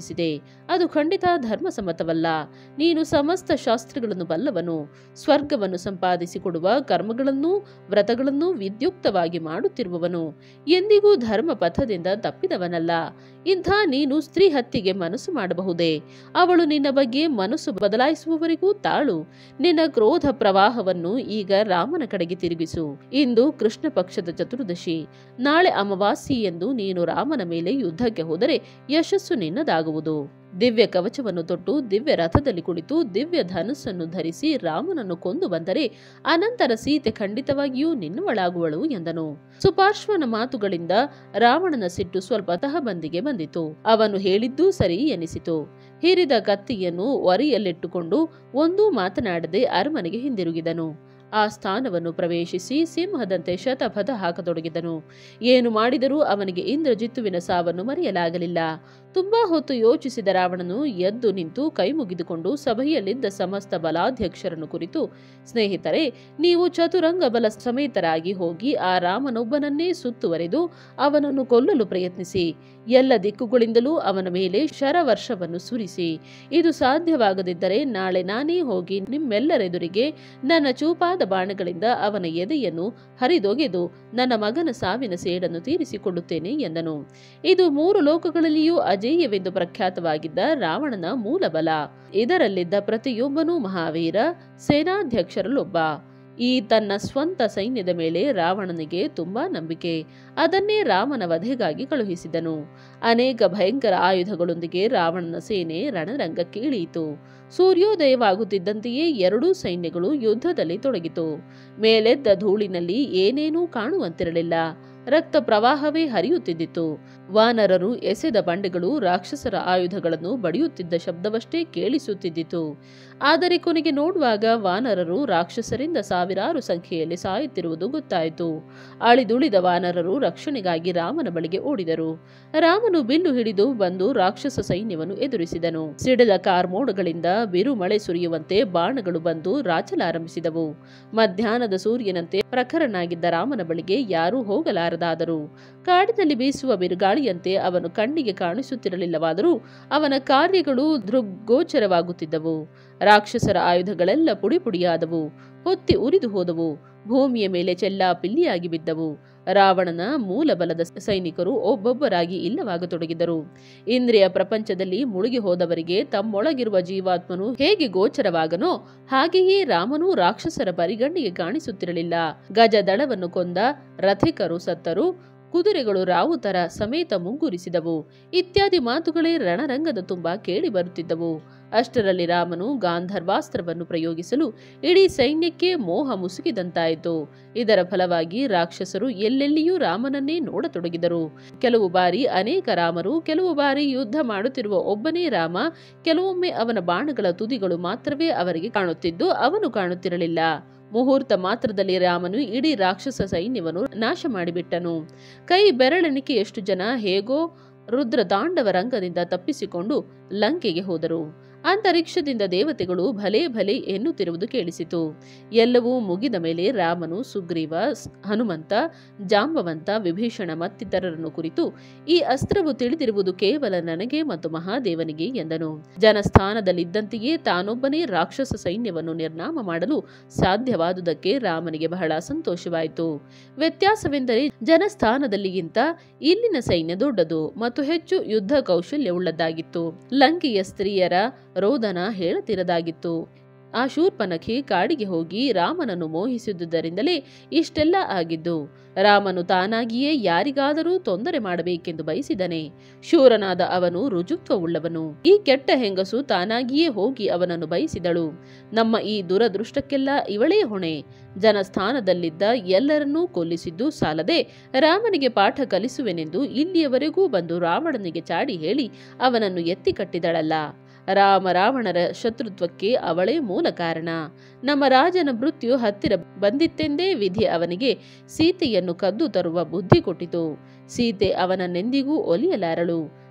ತೋರಿಸಿದೆ. ಅದು ಖಂಡಿತ ಧರ್ಮಸಮ್ಮತವಲ್ಲ. ನೀನು ಸಮಸ್ತ ಶಾಸ್ತ್ರಗಳನ್ನು ಬಲ್ಲವನು, ಸ್ವರ್ಗವನ್ನು ಸಂಪಾದಿಸಿಕೊಡುವ ಕರ್ಮಗಳನ್ನೂ ವ್ರತಗಳನ್ನೂ ವಿದ್ಯುಕ್ತವಾಗಿ ಮಾಡುತ್ತಿರುವವನು, ಎಂದಿಗೂ ಧರ್ಮ ಪಥದಿಂದ ತಪ್ಪಿದವನಲ್ಲ. ಇಂಥ ನೀನು ಸ್ತ್ರೀ ಹತ್ಯೆಗೆ ಮನಸ್ಸು ಮಾಡಬಹುದೇ? ಅವಳು ನಿನ್ನ ಬಗ್ಗೆ ಮನಸ್ಸು ಬದಲಾಯಿಸುವವರೆಗೂ ತಾಳು. ನಿನ್ನ ಕ್ರೋಧ ಪ್ರವಾಹವನ್ನು ಈಗ ರಾಮನ ಕಡೆಗೆ ತಿರುಗಿಸು. ಇಂದು ಕೃಷ್ಣ ಪಕ್ಷದ ಚತುರ್ದಶಿ, ನಾಳೆ ಅಮಾವಾಸ್ಯೆ ಎಂದು ನೀನು ರಾಮನ ಮೇಲೆ ಯುದ್ಧಕ್ಕೆ ಹೋದರೆ ಯಶಸ್ಸು ನಿನ್ನದಾಗುವುದು. ದಿವ್ಯ ಕವಚವನ್ನು ತೊಟ್ಟು ದಿವ್ಯ ರಥದಲ್ಲಿ ಕುಳಿತು ದಿವ್ಯ ಧನುಸ್ಸನ್ನು ಧರಿಸಿ ರಾಮನನ್ನು ಕೊಂದು ಬಂದರೆ ಅನಂತರ ಸೀತೆ ಖಂಡಿತವಾಗಿಯೂ ನಿನ್ನವಳಾಗುವಳು ಎಂದನು. ಸುಪಾರ್ಶ್ವನ ಮಾತುಗಳಿಂದ ರಾವಣನ ಸಿಟ್ಟು ಸ್ವಲ್ಪ ತಹಬಂದಿಗೆ ಬಂದಿತು. ಅವನು ಹೇಳಿದ್ದೂ ಸರಿ ಎನಿಸಿತು. ಹಿರಿದ ಕತ್ತಿಯನ್ನು ಒರೆಯಲ್ಲಿಟ್ಟುಕೊಂಡು ಒಂದೂ ಮಾತನಾಡದೆ ಅರಮನೆಗೆ ಹಿಂದಿರುಗಿದನು. ಆ ಸ್ಥಾನವನ್ನು ಪ್ರವೇಶಿಸಿ ಸಿಂಹದಂತೆ ಶತಪಥ ಹಾಕತೊಡಗಿದನು. ಏನು ಮಾಡಿದರೂ ಅವನಿಗೆ ಇಂದ್ರಜಿತ್ತುವಿನ ಸಾವನ್ನು ಮರೆಯಲಾಗಲಿಲ್ಲ. ತುಂಬಾ ಹೊತ್ತು ಯೋಚಿಸಿದ ರಾವಣನು ಎದ್ದು ನಿಂತು ಕೈ ಮುಗಿದುಕೊಂಡು ಸಭೆಯಲ್ಲಿದ್ದ ಸಮಸ್ತ ಬಲಾಧ್ಯಕ್ಷರನ್ನು ಕುರಿತು, ಸ್ನೇಹಿತರೆ, ನೀವು ಚತುರಂಗ ಬಲ ಸಮೇತರಾಗಿ ಹೋಗಿ ಆ ರಾಮನೊಬ್ಬನನ್ನೇ ಸುತ್ತುವರೆದು ಅವನನ್ನು ಕೊಲ್ಲಲು ಪ್ರಯತ್ನಿಸಿ. ಎಲ್ಲ ದಿಕ್ಕುಗಳಿಂದಲೂ ಅವನ ಮೇಲೆ ಶರವರ್ಷವನ್ನು ಸುರಿಸಿ. ಇದು ಸಾಧ್ಯವಾಗದಿದ್ದರೆ ನಾಳೆ ನಾನೇ ಹೋಗಿ ನಿಮ್ಮೆಲ್ಲರೆದುರಿಗೆ ನನ್ನ ಚೂಪಾದ ಬಾಣಗಳಿಂದ ಅವನ ಎದೆಯನ್ನು ಹರಿದೊಗೆದು ನನ್ನ ಮಗನ ಸಾವಿನ ಸೇಡನ್ನು ತೀರಿಸಿಕೊಳ್ಳುತ್ತೇನೆ ಎಂದನು. ಇದು ಮೂರು ಲೋಕಗಳಲ್ಲಿಯೂ ಅಜೇಯವೆಂದು ಪ್ರಖ್ಯಾತವಾಗಿದ್ದ ರಾವಣನ ಮೂಲ ಬಲ. ಇದರಲ್ಲಿದ್ದ ಪ್ರತಿಯೊಬ್ಬನೂ ಮಹಾವೀರ, ಸೇನಾಧ್ಯಕ್ಷರಲ್ಲೊಬ್ಬ. ಈ ತನ್ನ ಸ್ವಂತ ಸೈನ್ಯದ ಮೇಲೆ ರಾವಣನಿಗೆ ತುಂಬಾ ನಂಬಿಕೆ. ಅದನ್ನೇ ರಾಮನ ವಧೆಗಾಗಿ ಕಳುಹಿಸಿದನು. ಅನೇಕ ಭಯಂಕರ ಆಯುಧಗಳೊಂದಿಗೆ ರಾವಣನ ಸೇನೆ ರಣರಂಗಕ್ಕೆ ಇಳಿಯಿತು. ಸೂರ್ಯೋದಯವಾಗುತ್ತಿದ್ದಂತೆಯೇ ಎರಡೂ ಸೈನ್ಯಗಳು ಯುದ್ಧದಲ್ಲಿ ತೊಡಗಿತು. ಮೇಲೆದ್ದ ಧೂಳಿನಲ್ಲಿ ಏನೇನೂ ಕಾಣುವಂತಿರಲಿಲ್ಲ. ರಕ್ತ ಪ್ರವಾಹವೇ ಹರಿಯುತ್ತಿದ್ದಿತು. ವಾನರರು ಎಸೆದ ಬಂಡೆಗಳು ರಾಕ್ಷಸರ ಆಯುಧಗಳನ್ನು ಬಡಿಯುತ್ತಿದ್ದ ಶಬ್ದವಷ್ಟೇ ಕೇಳಿಸುತ್ತಿದ್ದಿತು. ಆದರೆ ಕೊನೆಗೆ ನೋಡುವಾಗ ವಾನರರು ರಾಕ್ಷಸರಿಂದ ಸಾವಿರಾರು ಸಂಖ್ಯೆಯಲ್ಲಿ ಸಾಯುತ್ತಿರುವುದು ಗೊತ್ತಾಯಿತು. ಅಳಿದುಳಿದ ವಾನರರು ರಕ್ಷಣೆಗಾಗಿ ರಾಮನ ಬಳಿಗೆ ಓಡಿದರು. ರಾಮನು ಬಿಲ್ಲು ಹಿಡಿದು ಬಂದು ರಾಕ್ಷಸ ಸೈನ್ಯವನ್ನು ಎದುರಿಸಿದನು. ಸಿಡಿಲ ಕಾರ್ಮೋಡಗಳಿಂದ ಬಿರುಮಳೆ ಸುರಿಯುವಂತೆ ಬಾಣಗಳು ಬಂದು ರಾಚಲಾರಂಭಿಸಿದವು. ಮಧ್ಯಾಹ್ನದ ಸೂರ್ಯನಂತೆ ಪ್ರಖರನಾಗಿದ್ದ ರಾಮನ ಬಳಿಗೆ ಯಾರೂ ಹೋಗಲಾರದಾದರು. ಕಾಡಿನಲ್ಲಿ ಬೀಸುವ ಬಿರುಗಾಳಿಯಂತೆ ಅವನು ಕಣ್ಣಿಗೆ ಕಾಣಿಸುತ್ತಿರಲಿಲ್ಲವಾದರೂ ಅವನ ಕಾರ್ಯಗಳು ದೃಗ್ಗೋಚರವಾಗುತ್ತಿದ್ದವು. ರಾಕ್ಷಸರ ಆಯುಧಗಳೆಲ್ಲ ಪುಡಿ ಪುಡಿಯಾದವು, ಹೊತ್ತಿ ಉರಿದು ಹೋದವು, ಭೂಮಿಯ ಮೇಲೆ ಚೆಲ್ಲಾ ಪಿಲ್ಲಿಯಾಗಿ ಬಿದ್ದವು. ರಾವಣನ ಮೂಲ ಬಲದ ಸೈನಿಕರು ಒಬ್ಬೊಬ್ಬರಾಗಿ ಇಲ್ಲವಾಗತೊಡಗಿದರು. ಇಂದ್ರಿಯ ಪ್ರಪಂಚದಲ್ಲಿ ಮುಳುಗಿ ಹೋದವರಿಗೆ ತಮ್ಮೊಳಗಿರುವ ಜೀವಾತ್ಮನು ಹೇಗೆ ಗೋಚರವಾಗನೋ ಹಾಗೆಯೇ ರಾಮನೂ ರಾಕ್ಷಸರ ಬರಿಗಣ್ಣಿಗೆ ಕಾಣಿಸುತ್ತಿರಲಿಲ್ಲ. ಗಜ ದಳವನ್ನು ಕೊಂದ ರಥಿಕರು ಸತ್ತರು, ಕುದುರೆಗಳು ರಾವುತರ ಸಮೇತ ಮುಂಗುರಿಸಿದವು ಇತ್ಯಾದಿ ಮಾತುಗಳೇ ರಣರಂಗದ ತುಂಬ ಕೇಳಿ ಬರುತ್ತಿದ್ದವು. ಅಷ್ಟರಲ್ಲಿ ರಾಮನು ಗಾಂಧರ್ವಾಸ್ತ್ರವನ್ನು ಪ್ರಯೋಗಿಸಲು ಇಡೀ ಸೈನ್ಯಕ್ಕೆ ಮೋಹ ಮುಸುಕಿದಂತಾಯಿತು. ಇದರ ಫಲವಾಗಿ ರಾಕ್ಷಸರು ಎಲ್ಲೆಲ್ಲಿಯೂ ರಾಮನನ್ನೇ ನೋಡತೊಡಗಿದರು. ಕೆಲವು ಬಾರಿ ಅನೇಕ ರಾಮರು, ಕೆಲವು ಬಾರಿ ಯುದ್ಧ ಮಾಡುತ್ತಿರುವ ಒಬ್ಬನೇ ರಾಮ, ಕೆಲವೊಮ್ಮೆ ಅವನ ಬಾಣಗಳ ತುದಿಗಳು ಮಾತ್ರವೇ ಅವರಿಗೆ ಕಾಣುತ್ತಿದ್ದು ಅವನು ಕಾಣುತ್ತಿರಲಿಲ್ಲ. ಮುಹೂರ್ತ ಮಾತ್ರದಲ್ಲಿ ರಾಮನು ಇಡೀ ರಾಕ್ಷಸ ಸೈನ್ಯವನ್ನು ನಾಶ ಮಾಡಿಬಿಟ್ಟನು. ಕೈ ಬೆರಳೆಣಿಕೆಯಷ್ಟು ಜನ ಹೇಗೋ ರುದ್ರ ತಾಂಡವ ರಂಗದಿಂದ ತಪ್ಪಿಸಿಕೊಂಡು ಲಂಕೆಗೆ ಹೋದರು. ಅಂತರಿಕ್ಷದಿಂದ ದೇವತೆಗಳು ಭಲೆ ಭಲೆ ಎನ್ನುತ್ತಿರುವುದು ಕೇಳಿಸಿತು. ಎಲ್ಲವೂ ಮುಗಿದ ಮೇಲೆ ರಾಮನು ಸುಗ್ರೀವ, ಹನುಮಂತ, ಜಾಂಬವಂತ, ವಿಭೀಷಣ ಮತ್ತಿತರರನ್ನು ಕುರಿತು, ಈ ಅಸ್ತ್ರವು ತಿಳಿದಿರುವುದು ಕೇವಲ ನನಗೆ ಮತ್ತು ಮಹಾದೇವನಿಗೆ ಎಂದನು. ಜನಸ್ಥಾನದಲ್ಲಿದ್ದಂತೆಯೇ ತಾನೊಬ್ಬನೇ ರಾಕ್ಷಸ ಸೈನ್ಯವನ್ನು ನಿರ್ನಾಮ ಮಾಡಲು ಸಾಧ್ಯವಾದುದಕ್ಕೆ ರಾಮನಿಗೆ ಬಹಳ ಸಂತೋಷವಾಯಿತು. ವ್ಯತ್ಯಾಸವೆಂದರೆ ಜನಸ್ಥಾನದಲ್ಲಿಗಿಂತ ಇಲ್ಲಿನ ಸೈನ್ಯ ದೊಡ್ಡದು ಮತ್ತು ಹೆಚ್ಚು ಯುದ್ಧ ಕೌಶಲ್ಯವುಳ್ಳದ್ದಾಗಿತ್ತು. ಲಂಕೆಯ ಸ್ತ್ರೀಯರ ರೋದನ ಹೇಳತಿರದಾಗಿತ್ತು. ಆ ಶೂರ್ಪನಖಿ ಕಾಡಿಗೆ ಹೋಗಿ ರಾಮನನ್ನು ಮೋಹಿಸಿದುದರಿಂದಲೇ ಇಷ್ಟೆಲ್ಲ ಆಗಿದ್ದು. ರಾಮನು ತಾನಾಗಿಯೇ ಯಾರಿಗಾದರೂ ತೊಂದರೆ ಮಾಡಬೇಕೆಂದು ಬಯಸಿದನೆ. ಶೂರನಾದ ಅವನು ರುಜುತ್ವವುಳ್ಳವನು. ಈ ಕೆಟ್ಟ ಹೆಂಗಸು ತಾನಾಗಿಯೇ ಹೋಗಿ ಅವನನ್ನು ಬಯಸಿದಳು. ನಮ್ಮ ಈ ದುರದೃಷ್ಟಕ್ಕೆಲ್ಲ ಇವಳೇ ಹೊಣೆ. ಜನಸ್ಥಾನದಲ್ಲಿದ್ದ ಎಲ್ಲರನ್ನೂ ಕೊಲ್ಲಿಸಿದ್ದು ಸಾಲದೆ ರಾಮನಿಗೆ ಪಾಠ ಕಲಿಸುವೆನೆಂದು ಇಲ್ಲಿಯವರೆಗೂ ಬಂದು ರಾವಣನಿಗೆ ಚಾಡಿ ಹೇಳಿ ಅವನನ್ನು ಎತ್ತಿ ಕಟ್ಟಿದಳಲ್ಲ. ರಾಮ ರಾವಣರ ಶತ್ರುತ್ವಕ್ಕೆ ಅವಳೇ ಮೂಲ ಕಾರಣ. ನಮ್ಮ ರಾಜನ ಮೃತ್ಯು ಹತ್ತಿರ ಬಂದಿತ್ತೆಂದೇ ವಿಧಿ ಅವನಿಗೆ ಸೀತೆಯನ್ನು ಕದ್ದು ತರುವ ಬುದ್ಧಿ ಕೊಟ್ಟಿತು. ಸೀತೆ ಅವನನ್ನೆಂದಿಗೂ ಒಲಿಯಲಾರಳು.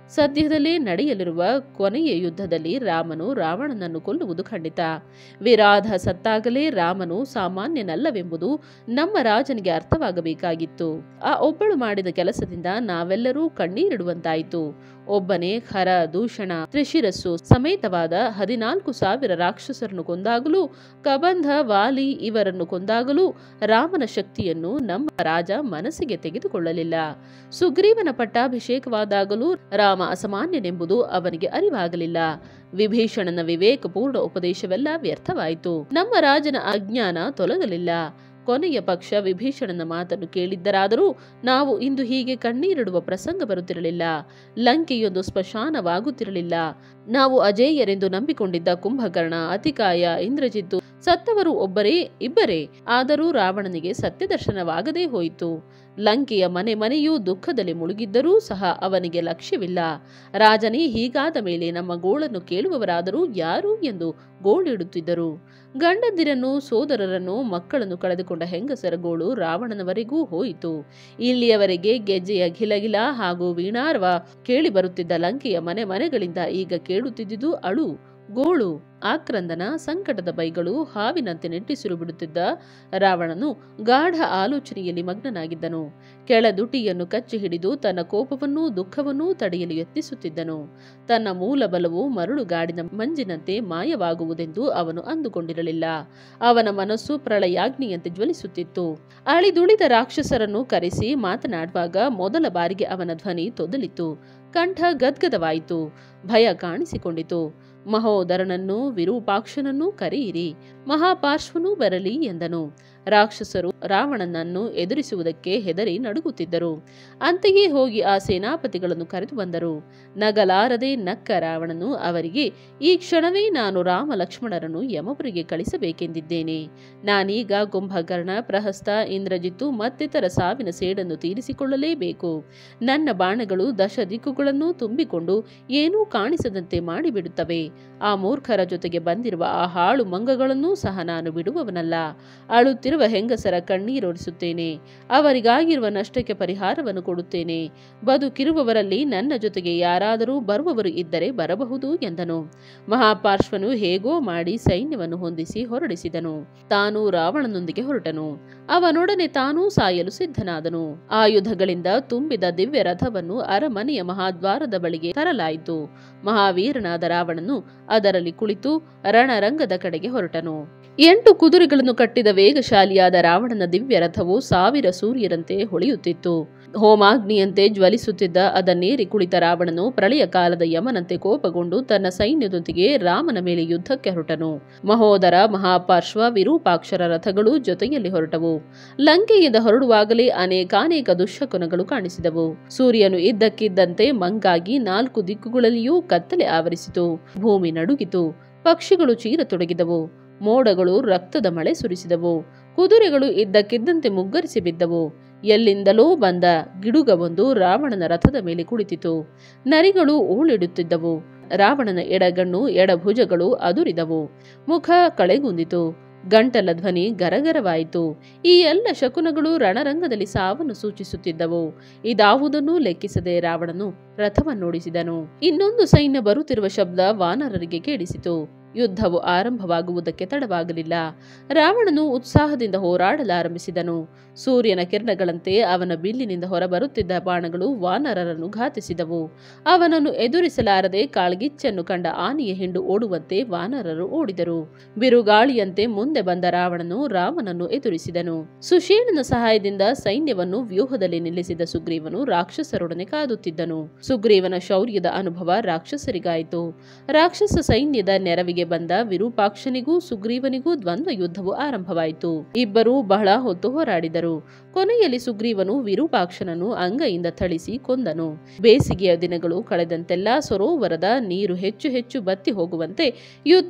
ಸದ್ಯದಲ್ಲೇ ನಡೆಯಲಿರುವ ಕೊನೆಯ ಯುದ್ಧದಲ್ಲಿ ರಾಮನು ರಾವಣನನ್ನು ಕೊಲ್ಲುವುದು ಖಂಡಿತ. ವಿರಾಧ ಸತ್ತಾಗಲೇ ರಾಮನು ಸಾಮಾನ್ಯನಲ್ಲವೆಂಬುದು ನಮ್ಮ ರಾಜನಿಗೆ ಅರ್ಥವಾಗಬೇಕಾಗಿತ್ತು. ಆ ಒಬ್ಬಳು ಮಾಡಿದ ಕೆಲಸದಿಂದ ನಾವೆಲ್ಲರೂ ಕಣ್ಣೀರಿಡುವಂತಾಯಿತು. ಒಬ್ಬನೇ ಖರ, ದೂಷಣ, ತ್ರಿಶಿರಸ್ಸು ಸಮೇತವಾದ ಹದಿನಾಲ್ಕು ಸಾವಿರ ರಾಕ್ಷಸರನ್ನು ಕೊಂದಾಗಲೂ, ಕಬಂಧ, ವಾಲಿ ಇವರನ್ನು ಕೊಂದಾಗಲೂ ರಾಮನ ಶಕ್ತಿಯನ್ನು ನಮ್ಮ ರಾಜ ಮನಸ್ಸಿಗೆ ತೆಗೆದುಕೊಳ್ಳಲಿಲ್ಲ. ಸುಗ್ರೀವನ ಪಟ್ಟಾಭಿಷೇಕವಾದಾಗಲೂ ರಾಮ ಅಸಾಮಾನ್ಯನೆಂಬುದು ಅವನಿಗೆ ಅರಿವಾಗಲಿಲ್ಲ. ವಿಭೀಷಣನ ವಿವೇಕಪೂರ್ಣ ಉಪದೇಶವೆಲ್ಲ ವ್ಯರ್ಥವಾಯಿತು. ನಮ್ಮ ರಾಜನ ಅಜ್ಞಾನ ತೊಲಗಲಿಲ್ಲ. ಕೊನೆಯ ಪಕ್ಷ ವಿಭೀಷಣನ ಮಾತನ್ನು ಕೇಳಿದ್ದರಾದರೂ ನಾವು ಇಂದು ಹೀಗೆ ಕಣ್ಣೀರಿಡುವ ಪ್ರಸಂಗ ಬರುತ್ತಿರಲಿಲ್ಲ. ಲಂಕೆಯೊಂದು ಸ್ಮಶಾನವಾಗುತ್ತಿರಲಿಲ್ಲ. ನಾವು ಅಜೇಯರೆಂದು ನಂಬಿಕೊಂಡಿದ್ದ ಕುಂಭಕರ್ಣ, ಅತಿಕಾಯ, ಇಂದ್ರಜಿತ್ತು ಸತ್ತವರು ಒಬ್ಬರೇ ಇಬ್ಬರೇ. ಆದರೂ ರಾವಣನಿಗೆ ಸತ್ಯದರ್ಶನವಾಗದೇ ಹೋಯಿತು. ಲಂಕೆಯ ಮನೆ ಮನೆಯೂ ದುಃಖದಲ್ಲಿ ಮುಳುಗಿದ್ದರೂ ಸಹ ಅವನಿಗೆ ಲಕ್ಷ್ಯವಿಲ್ಲ. ರಾಜನೇ ಹೀಗಾದ ಮೇಲೆ ನಮ್ಮ ಗೋಳನ್ನು ಕೇಳುವವರಾದರೂ ಯಾರು ಎಂದು ಗೋಳಿಡುತ್ತಿದ್ದರು. ಗಂಡಂದಿರನ್ನು, ಸೋದರರನ್ನು, ಮಕ್ಕಳನ್ನು ಕಳೆದುಕೊಂಡ ಹೆಂಗಸರ ಗೋಳು ರಾವಣನವರೆಗೂ ಹೋಯಿತು. ಇಲ್ಲಿಯವರೆಗೆ ಗೆಜ್ಜೆಯ ಘಿಲಗಿಲ ಹಾಗೂ ವೀಣಾರ್ವ ಕೇಳಿ ಬರುತ್ತಿದ್ದ ಲಂಕೆಯ ಮನೆ ಮನೆಗಳಿಂದ ಈಗ ಕೇಳುತ್ತಿದ್ದುದು ಅಳು, ಗೋಳು, ಆಕ್ರಂದನ, ಸಂಕಟದ ಬೈಗಳು. ಹಾವಿನಂತೆ ನೆಟ್ಟಿಸಿರು ಬಿಡುತ್ತಿದ್ದ ರಾವಣನು ಗಾಢ ಆಲೋಚನೆಯಲ್ಲಿ ಮಗ್ನನಾಗಿದ್ದನು. ಕೆಳದುಟಿಯನ್ನು ಕಚ್ಚಿ ಹಿಡಿದು ತನ್ನ ಕೋಪವನ್ನೂ ದುಃಖವನ್ನೂ ತಡೆಯಲು ಯತ್ನಿಸುತ್ತಿದ್ದನು. ತನ್ನ ಮೂಲ ಬಲವು ಮರಳುಗಾಡಿನ ಮಂಜಿನಂತೆ ಮಾಯವಾಗುವುದೆಂದು ಅವನು ಅಂದುಕೊಂಡಿರಲಿಲ್ಲ. ಅವನ ಮನಸ್ಸು ಪ್ರಳಯಾಗ್ನಿಯಂತೆ ಜ್ವಲಿಸುತ್ತಿತ್ತು. ಅಳಿದುಳಿದ ರಾಕ್ಷಸರನ್ನು ಕರೆಸಿ ಮಾತನಾಡುವಾಗ ಮೊದಲ ಬಾರಿಗೆ ಅವನ ಧ್ವನಿ ತೊದಲಿತು. ಕಂಠ ಗದ್ಗದವಾಯಿತು. ಭಯ ಕಾಣಿಸಿಕೊಂಡಿತು. ಮಹೋದರನನ್ನು, ವಿರೂಪಾಕ್ಷನನ್ನು ಕರೆಯಿರಿ, ಮಹಾಪಾರ್ಶ್ವನೂ ಬರಲಿ ಎಂದನು. ರಾಕ್ಷಸರು ರಾವಣನನ್ನು ಎದುರಿಸುವುದಕ್ಕೆ ಹೆದರಿ ನಡುಗುತ್ತಿದ್ದರು. ಅಂತೆಯೇ ಹೋಗಿ ಆ ಸೇನಾಪತಿಗಳನ್ನು ಕರೆದು ಬಂದರು. ನಗಲಾರದೆ ನಕ್ಕ ರಾವಣನು ಅವರಿಗೆ, ಈ ಕ್ಷಣವೇ ನಾನು ರಾಮ ಲಕ್ಷ್ಮಣರನ್ನು ಯಮಪುರಿಗೆ ಕಳಿಸಬೇಕೆಂದಿದ್ದೇನೆ. ನಾನೀಗ ಕುಂಭಕರ್ಣ, ಪ್ರಹಸ್ತ, ಇಂದ್ರಜಿತ್ತು ಮತ್ತಿತರ ಸಾವಿನ ಸೇಡನ್ನು ತೀರಿಸಿಕೊಳ್ಳಲೇಬೇಕು. ನನ್ನ ಬಾಣಗಳು ದಶ ದಿಕ್ಕುಗಳನ್ನು ತುಂಬಿಕೊಂಡು ಏನೂ ಕಾಣಿಸದಂತೆ ಮಾಡಿಬಿಡುತ್ತವೆ. ಆ ಮೂರ್ಖರ ಜೊತೆಗೆ ಬಂದಿರುವ ಆ ಹಾಳು ಮಂಗಗಳನ್ನೂ ಸಹ ನಾನು ಬಿಡುವವನಲ್ಲ. ಅಳುತ್ತಿರುವ ಹೆಂಗಸರ ಕಣ್ಣೀರೊರೆಸುತ್ತೇನೆ. ಅವರಿಗಾಗಿರುವ ನಷ್ಟಕ್ಕೆ ಪರಿಹಾರವನ್ನು ಕೊಡುತ್ತೇನೆ. ಬದುಕಿರುವವರಲ್ಲಿ ನನ್ನ ಜೊತೆಗೆ ಯಾರಾದರೂ ಬರುವವರು ಇದ್ದರೆ ಬರಬಹುದು ಎಂದನು. ಮಹಾಪಾರ್ಶ್ವನು ಹೇಗೋ ಮಾಡಿ ಸೈನ್ಯವನ್ನು ಹೊಂದಿಸಿ ಹೊರಡಿಸಿದನು. ತಾನು ರಾವಣನೊಂದಿಗೆ ಹೊರಟನು. ಅವನೊಡನೆ ತಾನೂ ಸಾಯಲು ಸಿದ್ಧನಾದನು. ಆಯುಧಗಳಿಂದ ತುಂಬಿದ ದಿವ್ಯ ರಥವನ್ನು ಅರಮನೆಯ ಮಹಾದ್ವಾರದ ಬಳಿಗೆ ತರಲಾಯಿತು. ಮಹಾವೀರನಾದ ರಾವಣನು ಅದರಲ್ಲಿ ಕುಳಿತು ರಣರಂಗದ ಕಡೆಗೆ ಹೊರಟನು. ಎಂಟು ಕುದುರೆಗಳನ್ನು ಕಟ್ಟಿದ ವೇಗಶಾಲಿಯಾದ ರಾವಣನ ದಿವ್ಯ ರಥವು ಸಾವಿರ ಸೂರ್ಯರಂತೆ ಹೊಳೆಯುತ್ತಿತ್ತು. ಹೋಮಾಗ್ನಿಯಂತೆ ಜ್ವಲಿಸುತ್ತಿದ್ದ ಅದನ್ನೇರಿ ಕುಳಿತ ರಾವಣನು ಪ್ರಳಯ ಕಾಲದ ಯಮನಂತೆ ಕೋಪಗೊಂಡು ತನ್ನ ಸೈನ್ಯದೊಂದಿಗೆ ರಾಮನ ಮೇಲೆ ಯುದ್ಧಕ್ಕೆ ಹೊರಟನು. ಮಹೋದರ, ಮಹಾಪಾರ್ಶ್ವ, ವಿರೂಪಾಕ್ಷರ ರಥಗಳು ಜೊತೆಯಲ್ಲಿ ಹೊರಟವು. ಲಂಕೆಯಿಂದ ಹೊರಡುವಾಗಲೇ ಅನೇಕಾನೇಕ ದುಶ್ಶಕುನಗಳು ಕಾಣಿಸಿದವು. ಸೂರ್ಯನು ಇದ್ದಕ್ಕಿದ್ದಂತೆ ಮಂಗಾಗಿ ನಾಲ್ಕು ದಿಕ್ಕುಗಳಲ್ಲಿಯೂ ಕತ್ತಲೆ ಆವರಿಸಿತು. ಭೂಮಿ ನಡುಗಿತು. ಪಕ್ಷಿಗಳು ಚೀರತೊಡಗಿದವು. ಮೋಡಗಳು ರಕ್ತದ ಮಳೆ ಸುರಿಸಿದವು. ಕುದುರೆಗಳು ಇದ್ದಕ್ಕಿದ್ದಂತೆ ಮುಗ್ಗರಿಸಿ ಬಿದ್ದವು. ಎಲ್ಲಿಂದಲೋ ಬಂದ ಗಿಡುಗವೊಂದು ರಾವಣನ ರಥದ ಮೇಲೆ ಕುಳಿತಿತು. ನರಿಗಳು ಊಳಿಡುತ್ತಿದ್ದವು. ರಾವಣನ ಎಡಗಣ್ಣು, ಎಡಭುಜಗಳು ಅದುರಿದವು. ಮುಖ ಕಳೆಗುಂದಿತು. ಗಂಟಲ ಧ್ವನಿ ಗರಗರವಾಯಿತು. ಈ ಎಲ್ಲ ಶಕುನಗಳು ರಣರಂಗದಲ್ಲಿ ಸಾವನ್ನು ಸೂಚಿಸುತ್ತಿದ್ದವು. ಇದಾವುದನ್ನೂ ಲೆಕ್ಕಿಸದೆ ರಾವಣನು ರಥವನ್ನೋಡಿಸಿದನು. ಇನ್ನೊಂದು ಸೈನ್ಯ ಬರುತ್ತಿರುವ ಶಬ್ದ ವಾನರರಿಗೆ ಕೇಳಿಸಿತು. ಯುದ್ಧವು ಆರಂಭವಾಗುವುದಕ್ಕೆ ತಡವಾಗಲಿಲ್ಲ. ರಾವಣನು ಉತ್ಸಾಹದಿಂದ ಹೋರಾಡಲಾರಂಭಿಸಿದನು. ಸೂರ್ಯನ ಕಿರಣಗಳಂತೆ ಅವನ ಬಿಲ್ಲಿನಿಂದ ಹೊರಬರುತ್ತಿದ್ದ ಬಾಣಗಳು ವಾನರರನ್ನು ಘಾತಿಸಿದವು. ಅವನನ್ನು ಎದುರಿಸಲಾರದೆ ಕಾಳ್ಗಿಚ್ಚನ್ನು ಕಂಡ ಆನೆಯ ಹಿಂಡು ಓಡುವಂತೆ ವಾನರರು ಓಡಿದರು. ಬಿರುಗಾಳಿಯಂತೆ ಮುಂದೆ ಬಂದ ರಾವಣನು ರಾಮನನ್ನು ಎದುರಿಸಿದನು. ಸುಷೇಣನ ಸಹಾಯದಿಂದ ಸೈನ್ಯವನ್ನು ವ್ಯೂಹದಲ್ಲಿ ನಿಲ್ಲಿಸಿದ ಸುಗ್ರೀವನು ರಾಕ್ಷಸರೊಡನೆ ಕಾದುತ್ತಿದ್ದನು. ಸುಗ್ರೀವನ ಶೌರ್ಯದ ಅನುಭವ ರಾಕ್ಷಸರಿಗಾಯಿತು. ರಾಕ್ಷಸ ಸೈನ್ಯದ ನೆರವಿಗೆ ಬಂದ ವಿರೂಪಾಕ್ಷನಿಗೂ ಸುಗ್ರೀವನಿಗೂ ದ್ವಂದ್ವ ಯುದ್ಧವು ಆರಂಭವಾಯಿತು. ಇಬ್ಬರೂ ಬಹಳ ಹೊತ್ತು ಹೋರಾಡಿದರು. ಕೊನೆಯಲ್ಲಿ ಸುಗ್ರೀವನು ವಿರೂಪಾಕ್ಷನನ್ನು ಅಂಗೈಯಿಂದ ಥಳಿಸಿ ಕೊಂದನು. ಬೇಸಿಗೆಯ ದಿನಗಳು ಕಳೆದಂತೆಲ್ಲ ಸರೋವರದ ನೀರು ಹೆಚ್ಚು ಹೆಚ್ಚು ಬತ್ತಿ ಹೋಗುವಂತೆ ಯುದ್ಧವು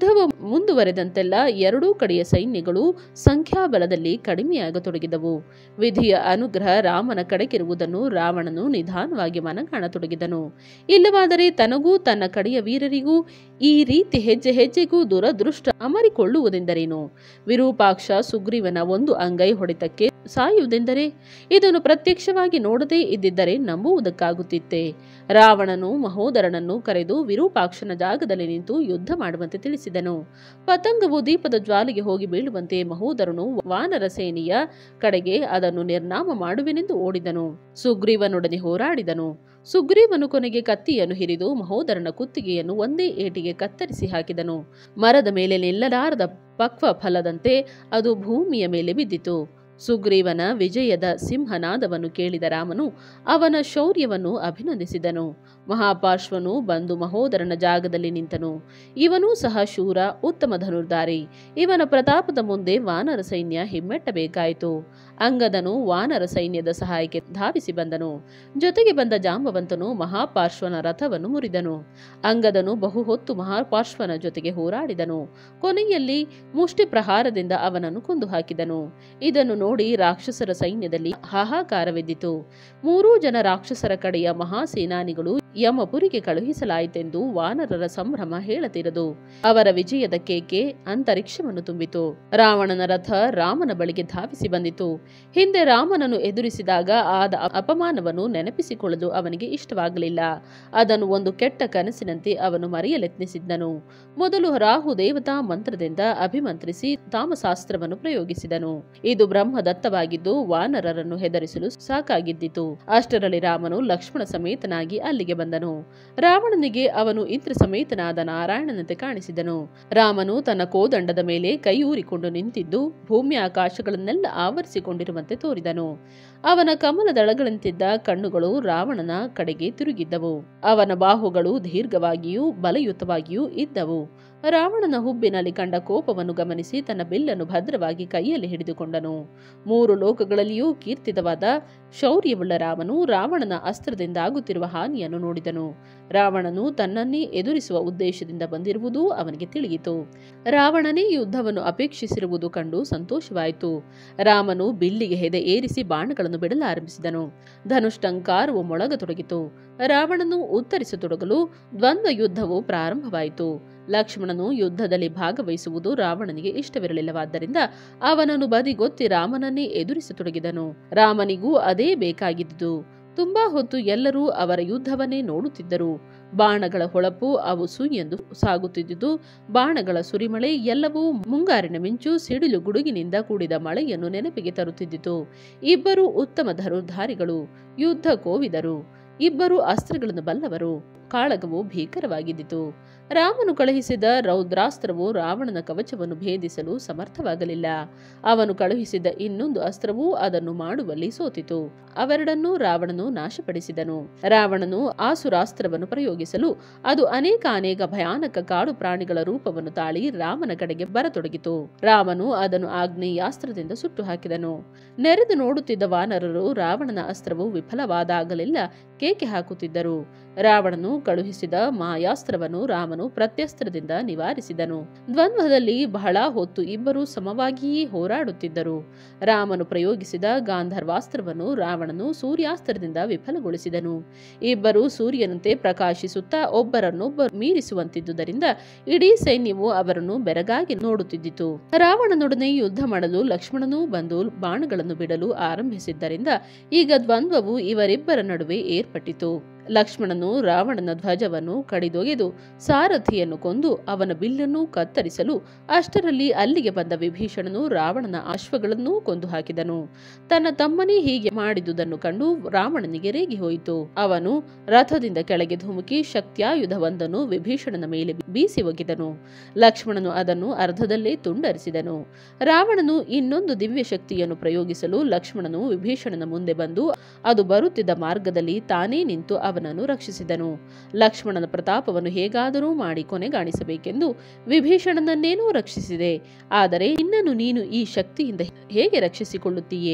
ಮುಂದುವರೆದಂತೆಲ್ಲ ಎರಡೂ ಕಡೆಯ ಸೈನ್ಯಗಳು ಸಂಖ್ಯಾಬಲದಲ್ಲಿ ಕಡಿಮೆಯಾಗತೊಡಗಿದವು. ವಿಧಿಯ ಅನುಗ್ರಹ ರಾಮನ ಕಡೆಗಿರುವುದನ್ನು ರಾವಣನು ನಿಧಾನವಾಗಿ ಮನಗಾಣತೊಡಗಿದನು. ಇಲ್ಲವಾದರೆ ತನಗೂ ತನ್ನ ಕಡೆಯ ವೀರರಿಗೂ ಈ ರೀತಿ ಹೆಜ್ಜೆ ಹೆಜ್ಜೆಗೂ ದುರದೃಷ್ಟ ಅಮರಿಕೊಳ್ಳುವುದೆಂದರೇನು? ವಿರೂಪಾಕ್ಷ ಸುಗ್ರೀವನ ಒಂದು ಅಂಗೈ ಹೊಡೆತಕ್ಕೆ ಸಾಯುವುದೆಂದರೆ ಇದನ್ನು ಪ್ರತ್ಯಕ್ಷವಾಗಿ ನೋಡದೇ ಇದ್ದಿದ್ದರೆ ನಂಬುವುದಕ್ಕಾಗುತ್ತಿತ್ತೆ. ರಾವಣನು ಮಹೋದರನನ್ನು ಕರೆದು ವಿರೂಪಾಕ್ಷನ ಜಾಗದಲ್ಲಿ ನಿಂತು ಯುದ್ಧ ಮಾಡುವಂತೆ ತಿಳಿಸಿದನು. ಪತಂಗವು ದೀಪದ ಜ್ವಾಲೆಗೆ ಹೋಗಿ ಬೀಳುವಂತೆ ಮಹೋದರನು ವಾನರ ಸೇನೆಯ ಕಡೆಗೆ ಅದನ್ನು ನಿರ್ನಾಮ ಮಾಡುವೆನೆಂದು ಓಡಿದನು. ಸುಗ್ರೀವನೊಡನೆ ಹೋರಾಡಿದನು. ಸುಗ್ರೀವನು ಕೊನೆಗೆ ಕತ್ತಿಯನ್ನು ಹಿರಿದು ಮಹೋದರನ ಕುತ್ತಿಗೆಯನ್ನು ಒಂದೇ ಏಟಿಗೆ ಕತ್ತರಿಸಿ ಹಾಕಿದನು. ಮರದ ಮೇಲೆ ನಿಲ್ಲಲಾರದ ಪಕ್ವ ಫಲದಂತೆ ಅದು ಭೂಮಿಯ ಮೇಲೆ ಬಿದ್ದಿತು. ಸುಗ್ರೀವನ ವಿಜಯದ ಸಿಂಹನಾದವನ್ನು ಕೇಳಿದ ರಾಮನು ಅವನ ಶೌರ್ಯವನ್ನು ಅಭಿನಂದಿಸಿದನು. ಮಹಾಪಾರ್ಶ್ವನು ಬಂದು ಮಹೋದರನ ಜಾಗದಲ್ಲಿ ನಿಂತನು. ಇವನೂ ಸಹ ಶೂರ, ಉತ್ತಮ ಧನುರ್ಧಾರಿ. ಇವನ ಪ್ರತಾಪದ ಮುಂದೆ ವಾನರ ಸೈನ್ಯ ಹಿಮ್ಮೆಟ್ಟಬೇಕಾಯಿತು. ಅಂಗದನು ವಾನರ ಸೈನ್ಯದ ಸಹಾಯಕ್ಕೆ ಧಾವಿಸಿ ಬಂದನು. ಜೊತೆಗೆ ಬಂದ ಜಾಂಬವಂತನು ಮಹಾಪಾರ್ಶ್ವನ ರಥವನ್ನು ಮುರಿದನು. ಅಂಗದನು ಬಹು ಹೊತ್ತು ಮಹಾಪಾರ್ಶ್ವನ ಜೊತೆಗೆ ಹೋರಾಡಿದನು. ಕೊನೆಯಲ್ಲಿ ಮುಷ್ಟಿ ಪ್ರಹಾರದಿಂದ ಅವನನ್ನು ಕೊಂದು ಹಾಕಿದನು. ಇದನ್ನು ನೋಡಿ ರಾಕ್ಷಸರ ಸೈನ್ಯದಲ್ಲಿ ಹಾಹಾಕಾರವೆದ್ದಿತು. ಮೂರೂ ಜನ ರಾಕ್ಷಸರ ಕಡೆಯ ಮಹಾಸೇನಾನಿಗಳು ಯಮಪುರಿಗೆ ಕಳುಹಿಸಲಾಯಿತೆಂದು ವಾನರರ ಸಂಭ್ರಮ ಹೇಳತಿರದು. ಅವರ ವಿಜಯದ ಕೇಕೆ ಅಂತರಿಕ್ಷವನ್ನು ತುಂಬಿತು. ರಾವಣನ ರಥ ರಾಮನ ಬಳಿಗೆ ಧಾವಿಸಿ ಬಂದಿತು. ಹಿಂದೆ ರಾಮನನ್ನು ಎದುರಿಸಿದಾಗ ಆದ ಅಪಮಾನವನ್ನು ನೆನಪಿಸಿಕೊಳ್ಳಲು ಅವನಿಗೆ ಇಷ್ಟವಾಗಲಿಲ್ಲ. ಅದನ್ನು ಒಂದು ಕೆಟ್ಟ ಕನಸಿನಂತೆ ಅವನು ಮರೆಯಲೆತ್ನಿಸಿದ್ದನು. ಮೊದಲು ರಾಹು ದೇವತಾ ಮಂತ್ರದಿಂದ ಅಭಿಮಂತ್ರಿಸಿ ತಾಮಸಾಸ್ತ್ರವನ್ನು ಪ್ರಯೋಗಿಸಿದನು. ಇದು ಬ್ರಹ್ಮದತ್ತವಾಗಿದ್ದು ವಾನರರನ್ನು ಹೆದರಿಸಲು ಸಾಕಾಗಿದ್ದಿತು. ಅಷ್ಟರಲ್ಲಿ ರಾಮನು ಲಕ್ಷ್ಮಣ ಸಮೇತನಾಗಿ ಅಲ್ಲಿಗೆ ಬಂದನು. ರಾವಣನಿಗೆ ಅವನು ಇಂದ್ರ ಸಮೇತನಾದ ನಾರಾಯಣನಂತೆ ಕಾಣಿಸಿದನು. ರಾಮನು ತನ್ನ ಕೋದಂಡದ ಮೇಲೆ ಕೈ ಊರಿಕೊಂಡು ನಿಂತಿದ್ದು ಭೂಮಿ ಆಕಾಶಗಳನ್ನೆಲ್ಲ ಆವರಿಸಿಕೊಂಡಿರುವಂತೆ ತೋರಿದನು. ಅವನ ಕಮಲದಳಗಳಂತಿದ್ದ ಕಣ್ಣುಗಳು ರಾವಣನ ಕಡೆಗೆ ತಿರುಗಿದ್ದವು. ಅವನ ಬಾಹುಗಳು ದೀರ್ಘವಾಗಿಯೂ ಬಲಯುತವಾಗಿಯೂ ಇದ್ದವು. ರಾವಣನ ಹುಬ್ಬಿನಲ್ಲಿ ಕಂಡ ಕೋಪವನ್ನು ಗಮನಿಸಿ ತನ್ನ ಬಿಲ್ಲನ್ನು ಭದ್ರವಾಗಿ ಕೈಯಲ್ಲಿ ಹಿಡಿದುಕೊಂಡನು. ಮೂರು ಲೋಕಗಳಲ್ಲಿಯೂ ಕೀರ್ತಿತವಾದ ಶೌರ್ಯವುಳ್ಳ ರಾಮನು ರಾವಣನ ಅಸ್ತ್ರದಿಂದ ಆಗುತ್ತಿರುವ ಹಾನಿಯನ್ನು ನೋಡಿದನು. ರಾವಣನು ತನ್ನನ್ನೇ ಎದುರಿಸುವ ಉದ್ದೇಶದಿಂದ ಬಂದಿರುವುದೂ ಅವನಿಗೆ ತಿಳಿಯಿತು. ರಾವಣನೇ ಯುದ್ಧವನ್ನು ಅಪೇಕ್ಷಿಸಿರುವುದು ಕಂಡು ಸಂತೋಷವಾಯಿತು. ರಾಮನು ಬಿಲ್ಲಿಗೆ ಹೆದೆ ಏರಿಸಿ ಬಾಣಗಳನ್ನು ಬಿಡಲಾರಂಭಿಸಿದನು. ಧನುಷ್ಟಂಕಾರವು ಮೊಳಗತೊಡಗಿತು. ರಾವಣನು ಉತ್ತರಿಸತೊಡಗಲು ದ್ವಂದ್ವ ಯುದ್ಧವು ಪ್ರಾರಂಭವಾಯಿತು. ಲಕ್ಷ್ಮಣನು ಯುದ್ಧದಲ್ಲಿ ಭಾಗವಹಿಸುವುದು ರಾವಣನಿಗೆ ಇಷ್ಟವಿರಲಿಲ್ಲವಾದ್ದರಿಂದ ಅವನನ್ನು ಬದಿಗೊತ್ತಿ ರಾಮನನ್ನೇ ಎದುರಿಸತೊಡಗಿದನು. ರಾಮನಿಗೂ ಅದೇ ಬೇಕಾಗಿದ್ದುದು. ತುಂಬಾ ಹೊತ್ತು ಎಲ್ಲರೂ ಅವರ ಯುದ್ಧವನ್ನೇ ನೋಡುತ್ತಿದ್ದರು. ಬಾಣಗಳ ಹೊಳಪು ಅವು ಸುಯ್ಯೆಂದು ಸಾಗುತ್ತಿದ್ದುದು, ಬಾಣಗಳ ಸುರಿಮಳೆ ಎಲ್ಲವೂ ಮುಂಗಾರಿನ ಮಿಂಚು ಸಿಡಿಲು ಗುಡುಗಿನಿಂದ ಕೂಡಿದ ಮಳೆಯನ್ನು ನೆನಪಿಗೆ ತರುತ್ತಿದ್ದಿತು. ಇಬ್ಬರು ಉತ್ತಮ ಧನುರ್ಧಾರಿಗಳು, ಯುದ್ಧ ಕೋವಿದರು. ಇಬ್ಬರು ಅಸ್ತ್ರಗಳನ್ನು ಬಲ್ಲವರು. ಕಾಳಗವು ಭೀಕರವಾಗಿದ್ದಿತು. ರಾಮನು ಕಳುಹಿಸಿದ ರೌದ್ರಾಸ್ತ್ರವು ರಾವಣನ ಕವಚವನ್ನು ಭೇದಿಸಲು ಸಮರ್ಥವಾಗಲಿಲ್ಲ. ಅವನು ಕಳುಹಿಸಿದ ಇನ್ನೊಂದು ಅಸ್ತ್ರವೂ ಅದನ್ನು ಮಾಡುವಲ್ಲಿ ಸೋತಿತು. ಅವೆರಡನ್ನೂ ರಾವಣನು ನಾಶಪಡಿಸಿದನು. ರಾವಣನು ಆಸುರಾಸ್ತ್ರವನ್ನು ಪ್ರಯೋಗಿಸಲು ಅದು ಅನೇಕ ಅನೇಕ ಭಯಾನಕ ಕಾಡು ಪ್ರಾಣಿಗಳ ರೂಪವನ್ನು ತಾಳಿ ರಾಮನ ಕಡೆಗೆ ಬರತೊಡಗಿತು. ರಾಮನು ಅದನ್ನು ಆಗ್ನೇಯಾಸ್ತ್ರದಿಂದ ಸುಟ್ಟು ಹಾಕಿದನು. ನೆರೆದು ನೋಡುತ್ತಿದ್ದ ವಾನರರು ರಾವಣನ ಅಸ್ತ್ರವು ವಿಫಲವಾದಾಗಲೆಲ್ಲ ಕೇಕೆ ಹಾಕುತ್ತಿದ್ದರು. ರಾವಣನು ಕಳುಹಿಸಿದ ಮಾಯಾಸ್ತ್ರವನ್ನು ರಾಮನು ಪ್ರತ್ಯಸ್ತ್ರದಿಂದ ನಿವಾರಿಸಿದನು. ದ್ವಂದ್ವದಲ್ಲಿ ಬಹಳ ಹೊತ್ತು ಇಬ್ಬರು ಸಮವಾಗಿಯೇ ಹೋರಾಡುತ್ತಿದ್ದರು. ರಾಮನು ಪ್ರಯೋಗಿಸಿದ ಗಾಂಧರ್ವಾಸ್ತ್ರವನ್ನು ರಾವಣನು ಸೂರ್ಯಾಸ್ತ್ರದಿಂದ ವಿಫಲಗೊಳಿಸಿದನು. ಇಬ್ಬರು ಸೂರ್ಯನಂತೆ ಪ್ರಕಾಶಿಸುತ್ತಾ ಒಬ್ಬರನ್ನೊಬ್ಬರು ಮೀರಿಸುವಂತಿದ್ದುದರಿಂದ ಇಡೀ ಸೈನ್ಯವು ಅವರನ್ನು ಬೆರಗಾಗಿ ನೋಡುತ್ತಿದ್ದಿತು. ರಾವಣನೊಡನೆ ಯುದ್ಧ ಮಾಡಲು ಲಕ್ಷ್ಮಣನೂ ಬಂದು ಬಾಣಗಳನ್ನು ಬಿಡಲು ಆರಂಭಿಸಿದ್ದರಿಂದ ಈಗ ದ್ವಂದ್ವವು ಇವರಿಬ್ಬರ ನಡುವೆ ಏರ್ಪಟ್ಟಿತು. ಲಕ್ಷ್ಮಣನು ರಾವಣನ ಧ್ವಜವನ್ನು ಕಡಿದೊಗೆದು ಸಾರಥಿಯನ್ನು ಕೊಂದು ಅವನ ಬಿಲ್ಲನ್ನು ಕತ್ತರಿಸಲು ಅಷ್ಟರಲ್ಲಿ ಅಲ್ಲಿಗೆ ಬಂದ ವಿಭೀಷಣನು ರಾವಣನ ಅಶ್ವಗಳನ್ನೂ ಕೊಂದು ಹಾಕಿದನು. ತನ್ನ ತಮ್ಮನೇ ಹೀಗೆ ಮಾಡಿದುದನ್ನು ಕಂಡು ರಾವಣನಿಗೆ ರೇಗಿ ಹೋಯಿತು. ಅವನು ರಥದಿಂದ ಕೆಳಗೆ ಧುಮುಕಿ ಶಕ್ತ್ಯಾಯುಧವೊಂದನ್ನು ವಿಭೀಷಣನ ಮೇಲೆ ಬೀಸಿ ಒಗೆದನು. ಲಕ್ಷ್ಮಣನು ಅದನ್ನು ಅರ್ಧದಲ್ಲೇ ತುಂಡರಿಸಿದನು. ರಾವಣನು ಇನ್ನೊಂದು ದಿವ್ಯ ಶಕ್ತಿಯನ್ನು ಪ್ರಯೋಗಿಸಲು ಲಕ್ಷ್ಮಣನು ವಿಭೀಷಣನ ಮುಂದೆ ಬಂದು ಅದು ಬರುತ್ತಿದ್ದ ಮಾರ್ಗದಲ್ಲಿ ತಾನೇ ನಿಂತು ಅವನನ್ನು ರಕ್ಷಿಸಿದನು. ಲಕ್ಷ್ಮಣನ ಪ್ರತಾಪವನ್ನು ಹೇಗಾದರೂ ಮಾಡಿ ಕೊನೆಗಾಣಿಸಬೇಕೆಂದು ವಿಭೀಷಣನನ್ನೇನೋ ರಕ್ಷಿಸಿದೆ. ಆದರೆ ಇನ್ನನ್ನು ನೀನು ಈ ಶಕ್ತಿಯಿಂದ ಹೇಗೆ ರಕ್ಷಿಸಿಕೊಳ್ಳುತ್ತೀಯೇ?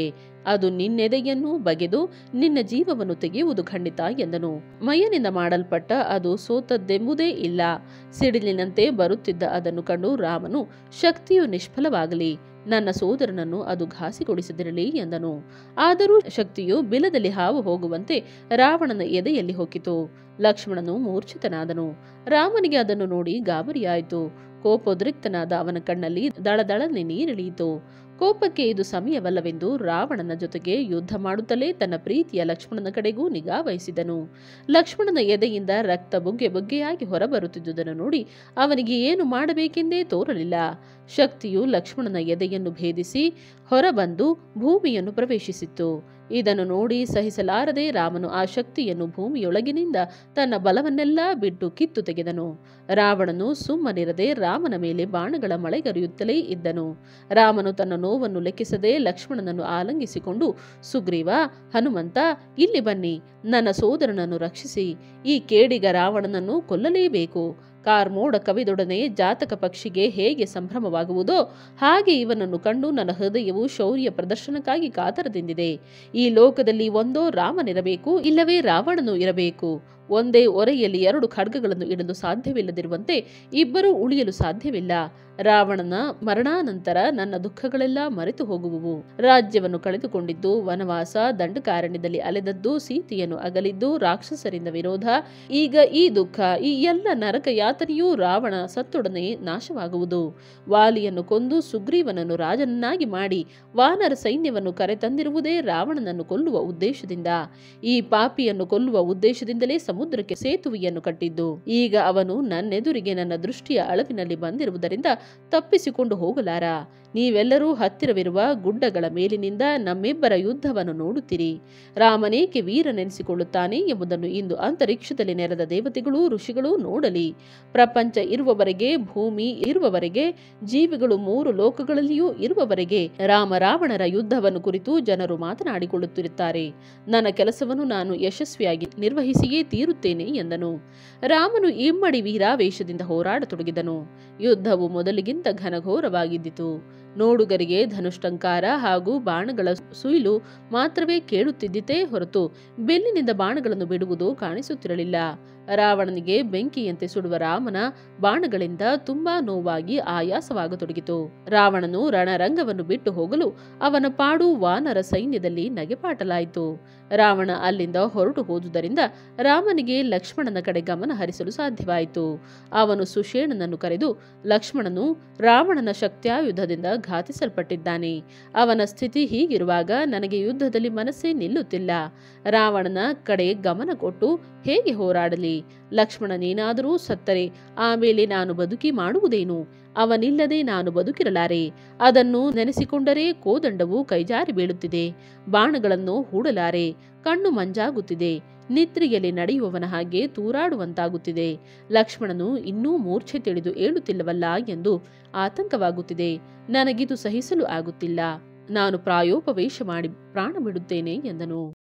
ಅದು ನಿನ್ನೆದೆಯನ್ನು ಬಗೆದು ನಿನ್ನ ಜೀವವನ್ನು ತೆಗೆಯುವುದು ಖಂಡಿತ ಎಂದನು. ಮೈಯನಿಂದ ಮಾಡಲ್ಪಟ್ಟ ಅದು ಸೋತದ್ದೆಂಬುದೇ ಇಲ್ಲ. ಸಿಡಿಲಿನಂತೆ ಬರುತ್ತಿದ್ದ ಅದನ್ನು ಕಂಡು ರಾಮನು, ಶಕ್ತಿಯು ನಿಷ್ಫಲವಾಗಲಿ, ನನ್ನ ಸೋದರನನ್ನು ಅದು ಘಾಸಿಗೊಳಿಸದಿರಲಿ ಎಂದನು. ಆದರೂ ಶಕ್ತಿಯು ಬಿಲದಲ್ಲಿ ಹಾವು ಹೋಗುವಂತೆ ರಾವಣನ ಎದೆಯಲ್ಲಿ ಹೊಕ್ಕಿತು. ಲಕ್ಷ್ಮಣನು ಮೂರ್ಛಿತನಾದನು. ರಾಮನಿಗೆ ಅದನ್ನು ನೋಡಿ ಗಾಬರಿಯಾಯಿತು. ಕೋಪೋದ್ರಿಕ್ತನಾದ ಅವನ ಕಣ್ಣಲ್ಲಿ ದಳದಳನೆ ನೀರಿಳಿಯಿತು. ಕೋಪಕ್ಕೆ ಇದು ಸಮಯವಲ್ಲವೆಂದು ರಾವಣನ ಜೊತೆಗೆ ಯುದ್ಧ ಮಾಡುತ್ತಲೇ ತನ್ನ ಪ್ರೀತಿಯ ಲಕ್ಷ್ಮಣನ ಕಡೆಗೂ ನಿಗಾ ವಹಿಸಿದನು. ಲಕ್ಷ್ಮಣನ ಎದೆಯಿಂದ ರಕ್ತ ಬುಗ್ಗೆ ಬುಗ್ಗೆಯಾಗಿ ಹೊರಬರುತ್ತಿದ್ದುದನ್ನು ನೋಡಿ ಅವನಿಗೆ ಏನು ಮಾಡಬೇಕೆಂದೇ ತೋರಲಿಲ್ಲ. ಶಕ್ತಿಯು ಲಕ್ಷ್ಮಣನ ಎದೆಯನ್ನು ಭೇದಿಸಿ ಹೊರಬಂದು ಭೂಮಿಯನ್ನು ಪ್ರವೇಶಿಸಿತ್ತು. ಇದನ್ನು ನೋಡಿ ಸಹಿಸಲಾರದೆ ರಾಮನು ಆ ಶಕ್ತಿಯನ್ನು ಭೂಮಿಯೊಳಗಿನಿಂದ ತನ್ನ ಬಲವನ್ನೆಲ್ಲ ಬಿಟ್ಟು ಕಿತ್ತು ತೆಗೆದನು. ರಾವಣನು ಸುಮ್ಮನಿರದೆ ರಾಮನ ಮೇಲೆ ಬಾಣಗಳ ಮಳೆಗರೆಯುತ್ತಲೇ ಇದ್ದನು. ರಾಮನು ತನ್ನ ನೋವನ್ನು ಲೆಕ್ಕಿಸದೆ ಲಕ್ಷ್ಮಣನನ್ನು ಆಲಂಗಿಸಿಕೊಂಡು, ಸುಗ್ರೀವ, ಹನುಮಂತ, ಇಲ್ಲಿ ಬನ್ನಿ, ನನ್ನ ಸೋದರನನ್ನು ರಕ್ಷಿಸಿ. ಈ ಕೇಡಿಗ ರಾವಣನನ್ನು ಕೊಲ್ಲಲೇಬೇಕು. ಕಾರ್ಮೋಡ ಕವಿದೊಡನೆ ಜಾತಕ ಪಕ್ಷಿಗೆ ಹೇಗೆ ಸಂಭ್ರಮವಾಗುವುದೋ ಹಾಗೆ ಇವನನ್ನು ಕಂಡು ನನ್ನ ಹೃದಯವು ಶೌರ್ಯ ಪ್ರದರ್ಶನಕ್ಕಾಗಿ ಕಾತರದಿಂದಿದೆ. ಈ ಲೋಕದಲ್ಲಿ ಒಂದೋ ರಾಮನಿರಬೇಕು, ಇಲ್ಲವೇ ರಾವಣನು ಇರಬೇಕು. ಒಂದೇ ಒರೆಯಲ್ಲಿ ಎರಡು ಖಡ್ಗಗಳನ್ನು ಇಡಲು ಸಾಧ್ಯವಿಲ್ಲದಿರುವಂತೆ ಇಬ್ಬರೂ ಉಳಿಯಲು ಸಾಧ್ಯವಿಲ್ಲ. ರಾವಣನ ಮರಣಾನಂತರ ನನ್ನ ದುಃಖಗಳೆಲ್ಲ ಮರೆತು ಹೋಗುವುವು. ರಾಜ್ಯವನ್ನು ಕಳೆದುಕೊಂಡಿದ್ದು, ವನವಾಸ, ದಂಡಕಾರಣ್ಯದಲ್ಲಿ ಅಲೆದದ್ದು, ಸೀತೆಯನ್ನು ಅಗಲಿದ್ದು, ರಾಕ್ಷಸರಿಂದ ವಿರೋಧ, ಈಗ ಈ ದುಃಖ, ಈ ಎಲ್ಲ ನರಕ ಯಾತನೆಯೂ ರಾವಣ ಸತ್ತೊಡನೆ ನಾಶವಾಗುವುದು. ವಾಲಿಯನ್ನು ಕೊಂದು ಸುಗ್ರೀವನನ್ನು ರಾಜನನ್ನಾಗಿ ಮಾಡಿ ವಾನರ ಸೈನ್ಯವನ್ನು ಕರೆತಂದಿರುವುದೇ ರಾವಣನನ್ನು ಕೊಲ್ಲುವ ಉದ್ದೇಶದಿಂದ. ಈ ಪಾಪಿಯನ್ನು ಕೊಲ್ಲುವ ಉದ್ದೇಶದಿಂದಲೇ ಸಮುದ್ರಕ್ಕೆ ಸೇತುವೆಯನ್ನು ಕಟ್ಟಿದ್ದು. ಈಗ ಅವನು ನನ್ನೆದುರಿಗೆ ನನ್ನ ದೃಷ್ಟಿಯ ಅಳವಿನಲ್ಲಿ ಬಂದಿರುವುದರಿಂದ ತಪ್ಪಿಸಿಕೊಂಡು ಹೋಗಲಾರ. ನೀವೆಲ್ಲರೂ ಹತ್ತಿರವಿರುವ ಗುಡ್ಡಗಳ ಮೇಲಿನಿಂದ ನಮ್ಮಿಬ್ಬರ ಯುದ್ಧವನ್ನು ನೋಡುತ್ತೀರಿ. ರಾಮನೇಕೆ ವೀರನೆನಿಸಿಕೊಳ್ಳುತ್ತಾನೆ ಎಂಬುದನ್ನು ಇಂದು ಅಂತರಿಕ್ಷದಲ್ಲಿ ನೆರೆದ ದೇವತೆಗಳು, ಋಷಿಗಳು ನೋಡಲಿ. ಪ್ರಪಂಚ ಇರುವವರೆಗೆ, ಭೂಮಿ ಇರುವವರೆಗೆ, ಜೀವಿಗಳು ಮೂರು ಲೋಕಗಳಲ್ಲಿಯೂ ಇರುವವರೆಗೆ ರಾಮ ರಾವಣರ ಯುದ್ಧವನ್ನು ಕುರಿತು ಜನರು ಮಾತನಾಡಿಕೊಳ್ಳುತ್ತಿರುತ್ತಾರೆ. ನನ್ನ ಕೆಲಸವನ್ನು ನಾನು ಯಶಸ್ವಿಯಾಗಿ ನಿರ್ವಹಿಸಿಯೇ ತೀರುತ್ತೇನೆ ಎಂದನು. ರಾಮನು ಇಮ್ಮಡಿ ವೀರಾವೇಶದಿಂದ ಹೋರಾಡತೊಡಗಿದನು. ಯುದ್ಧವು ಮೊದಲಿಗಿಂತ ಘನಘೋರವಾಗಿದ್ದಿತು. ನೋಡುಗರಿಗೆ ಧನುಷ್ಟಂಕಾರ ಹಾಗೂ ಬಾಣಗಳ ಸುಯಿಲು ಮಾತ್ರವೇ ಕೇಳುತ್ತಿದ್ದಿತೇ ಹೊರತು ಬೆನ್ನಿನಿಂದ ಬಾಣಗಳನ್ನು ಬಿಡುವುದು ಕಾಣಿಸುತ್ತಿರಲಿಲ್ಲ. ರಾವಣನಿಗೆ ಬೆಂಕಿಯಂತೆ ಸುಡುವ ರಾಮನ ಬಾಣಗಳಿಂದ ತುಂಬಾ ನೋವಾಗಿ ಆಯಾಸವಾಗತೊಡಗಿತು. ರಾವಣನು ರಣರಂಗವನ್ನು ಬಿಟ್ಟು ಹೋಗಲು ಅವನ ಪಾಡು ವಾನರ ಸೈನ್ಯದಲ್ಲಿ ನಗೆಪಾಟಲಾಯಿತು. ರಾವಣ ಅಲ್ಲಿಂದ ಹೊರಟು ಹೋದುದರಿಂದ ರಾಮನಿಗೆ ಲಕ್ಷ್ಮಣನ ಕಡೆ ಗಮನ ಹರಿಸಲು ಸಾಧ್ಯವಾಯಿತು. ಅವನು ಸುಷೇಣನನ್ನು ಕರೆದು, ಲಕ್ಷ್ಮಣನು ರಾವಣನ ಶಕ್ತ್ಯಾಯುಧದಿಂದ ಘಾತಿಸಲ್ಪಟ್ಟಿದ್ದಾನೆ. ಅವನ ಸ್ಥಿತಿ ಹೀಗಿರುವಾಗ ನನಗೆ ಯುದ್ಧದಲ್ಲಿ ಮನಸ್ಸೇ ನಿಲ್ಲುತ್ತಿಲ್ಲ. ರಾವಣನ ಕಡೆ ಗಮನ ಕೊಟ್ಟು ಹೇಗೆ ಹೋರಾಡಲಿ? ಲಕ್ಷ್ಮಣನೇನಾದರೂ ಸತ್ತರೆ ಆಮೇಲೆ ನಾನು ಬದುಕಿ ಮಾಡುವುದೇನು? ಅವನಿಲ್ಲದೆ ನಾನು ಬದುಕಿರಲಾರೆ. ಅದನ್ನು ನೆನೆಸಿಕೊಂಡರೆ ಕೋದಂಡವು ಕೈಜಾರಿ ಬೀಳುತ್ತಿದೆ. ಬಾಣಗಳನ್ನು ಹೂಡಲಾರೆ. ಕಣ್ಣು ಮಂಜಾಗುತ್ತಿದೆ. ನಿದ್ರೆಯಲ್ಲಿ ನಡೆಯುವವನ ಹಾಗೆ ತೂರಾಡುವಂತಾಗುತ್ತಿದೆ. ಲಕ್ಷ್ಮಣನು ಇನ್ನೂ ಮೂರ್ಛೆ ತಿಳಿದು ಏಳುತ್ತಿಲ್ಲವಲ್ಲ ಎಂದು ಆತಂಕವಾಗುತ್ತಿದೆ. ನನಗಿದು ಸಹಿಸಲು ಆಗುತ್ತಿಲ್ಲ. ನಾನು ಪ್ರಾಯೋಪವೇಶ ಮಾಡಿ ಪ್ರಾಣ ಬಿಡುತ್ತೇನೆ ಎಂದನು.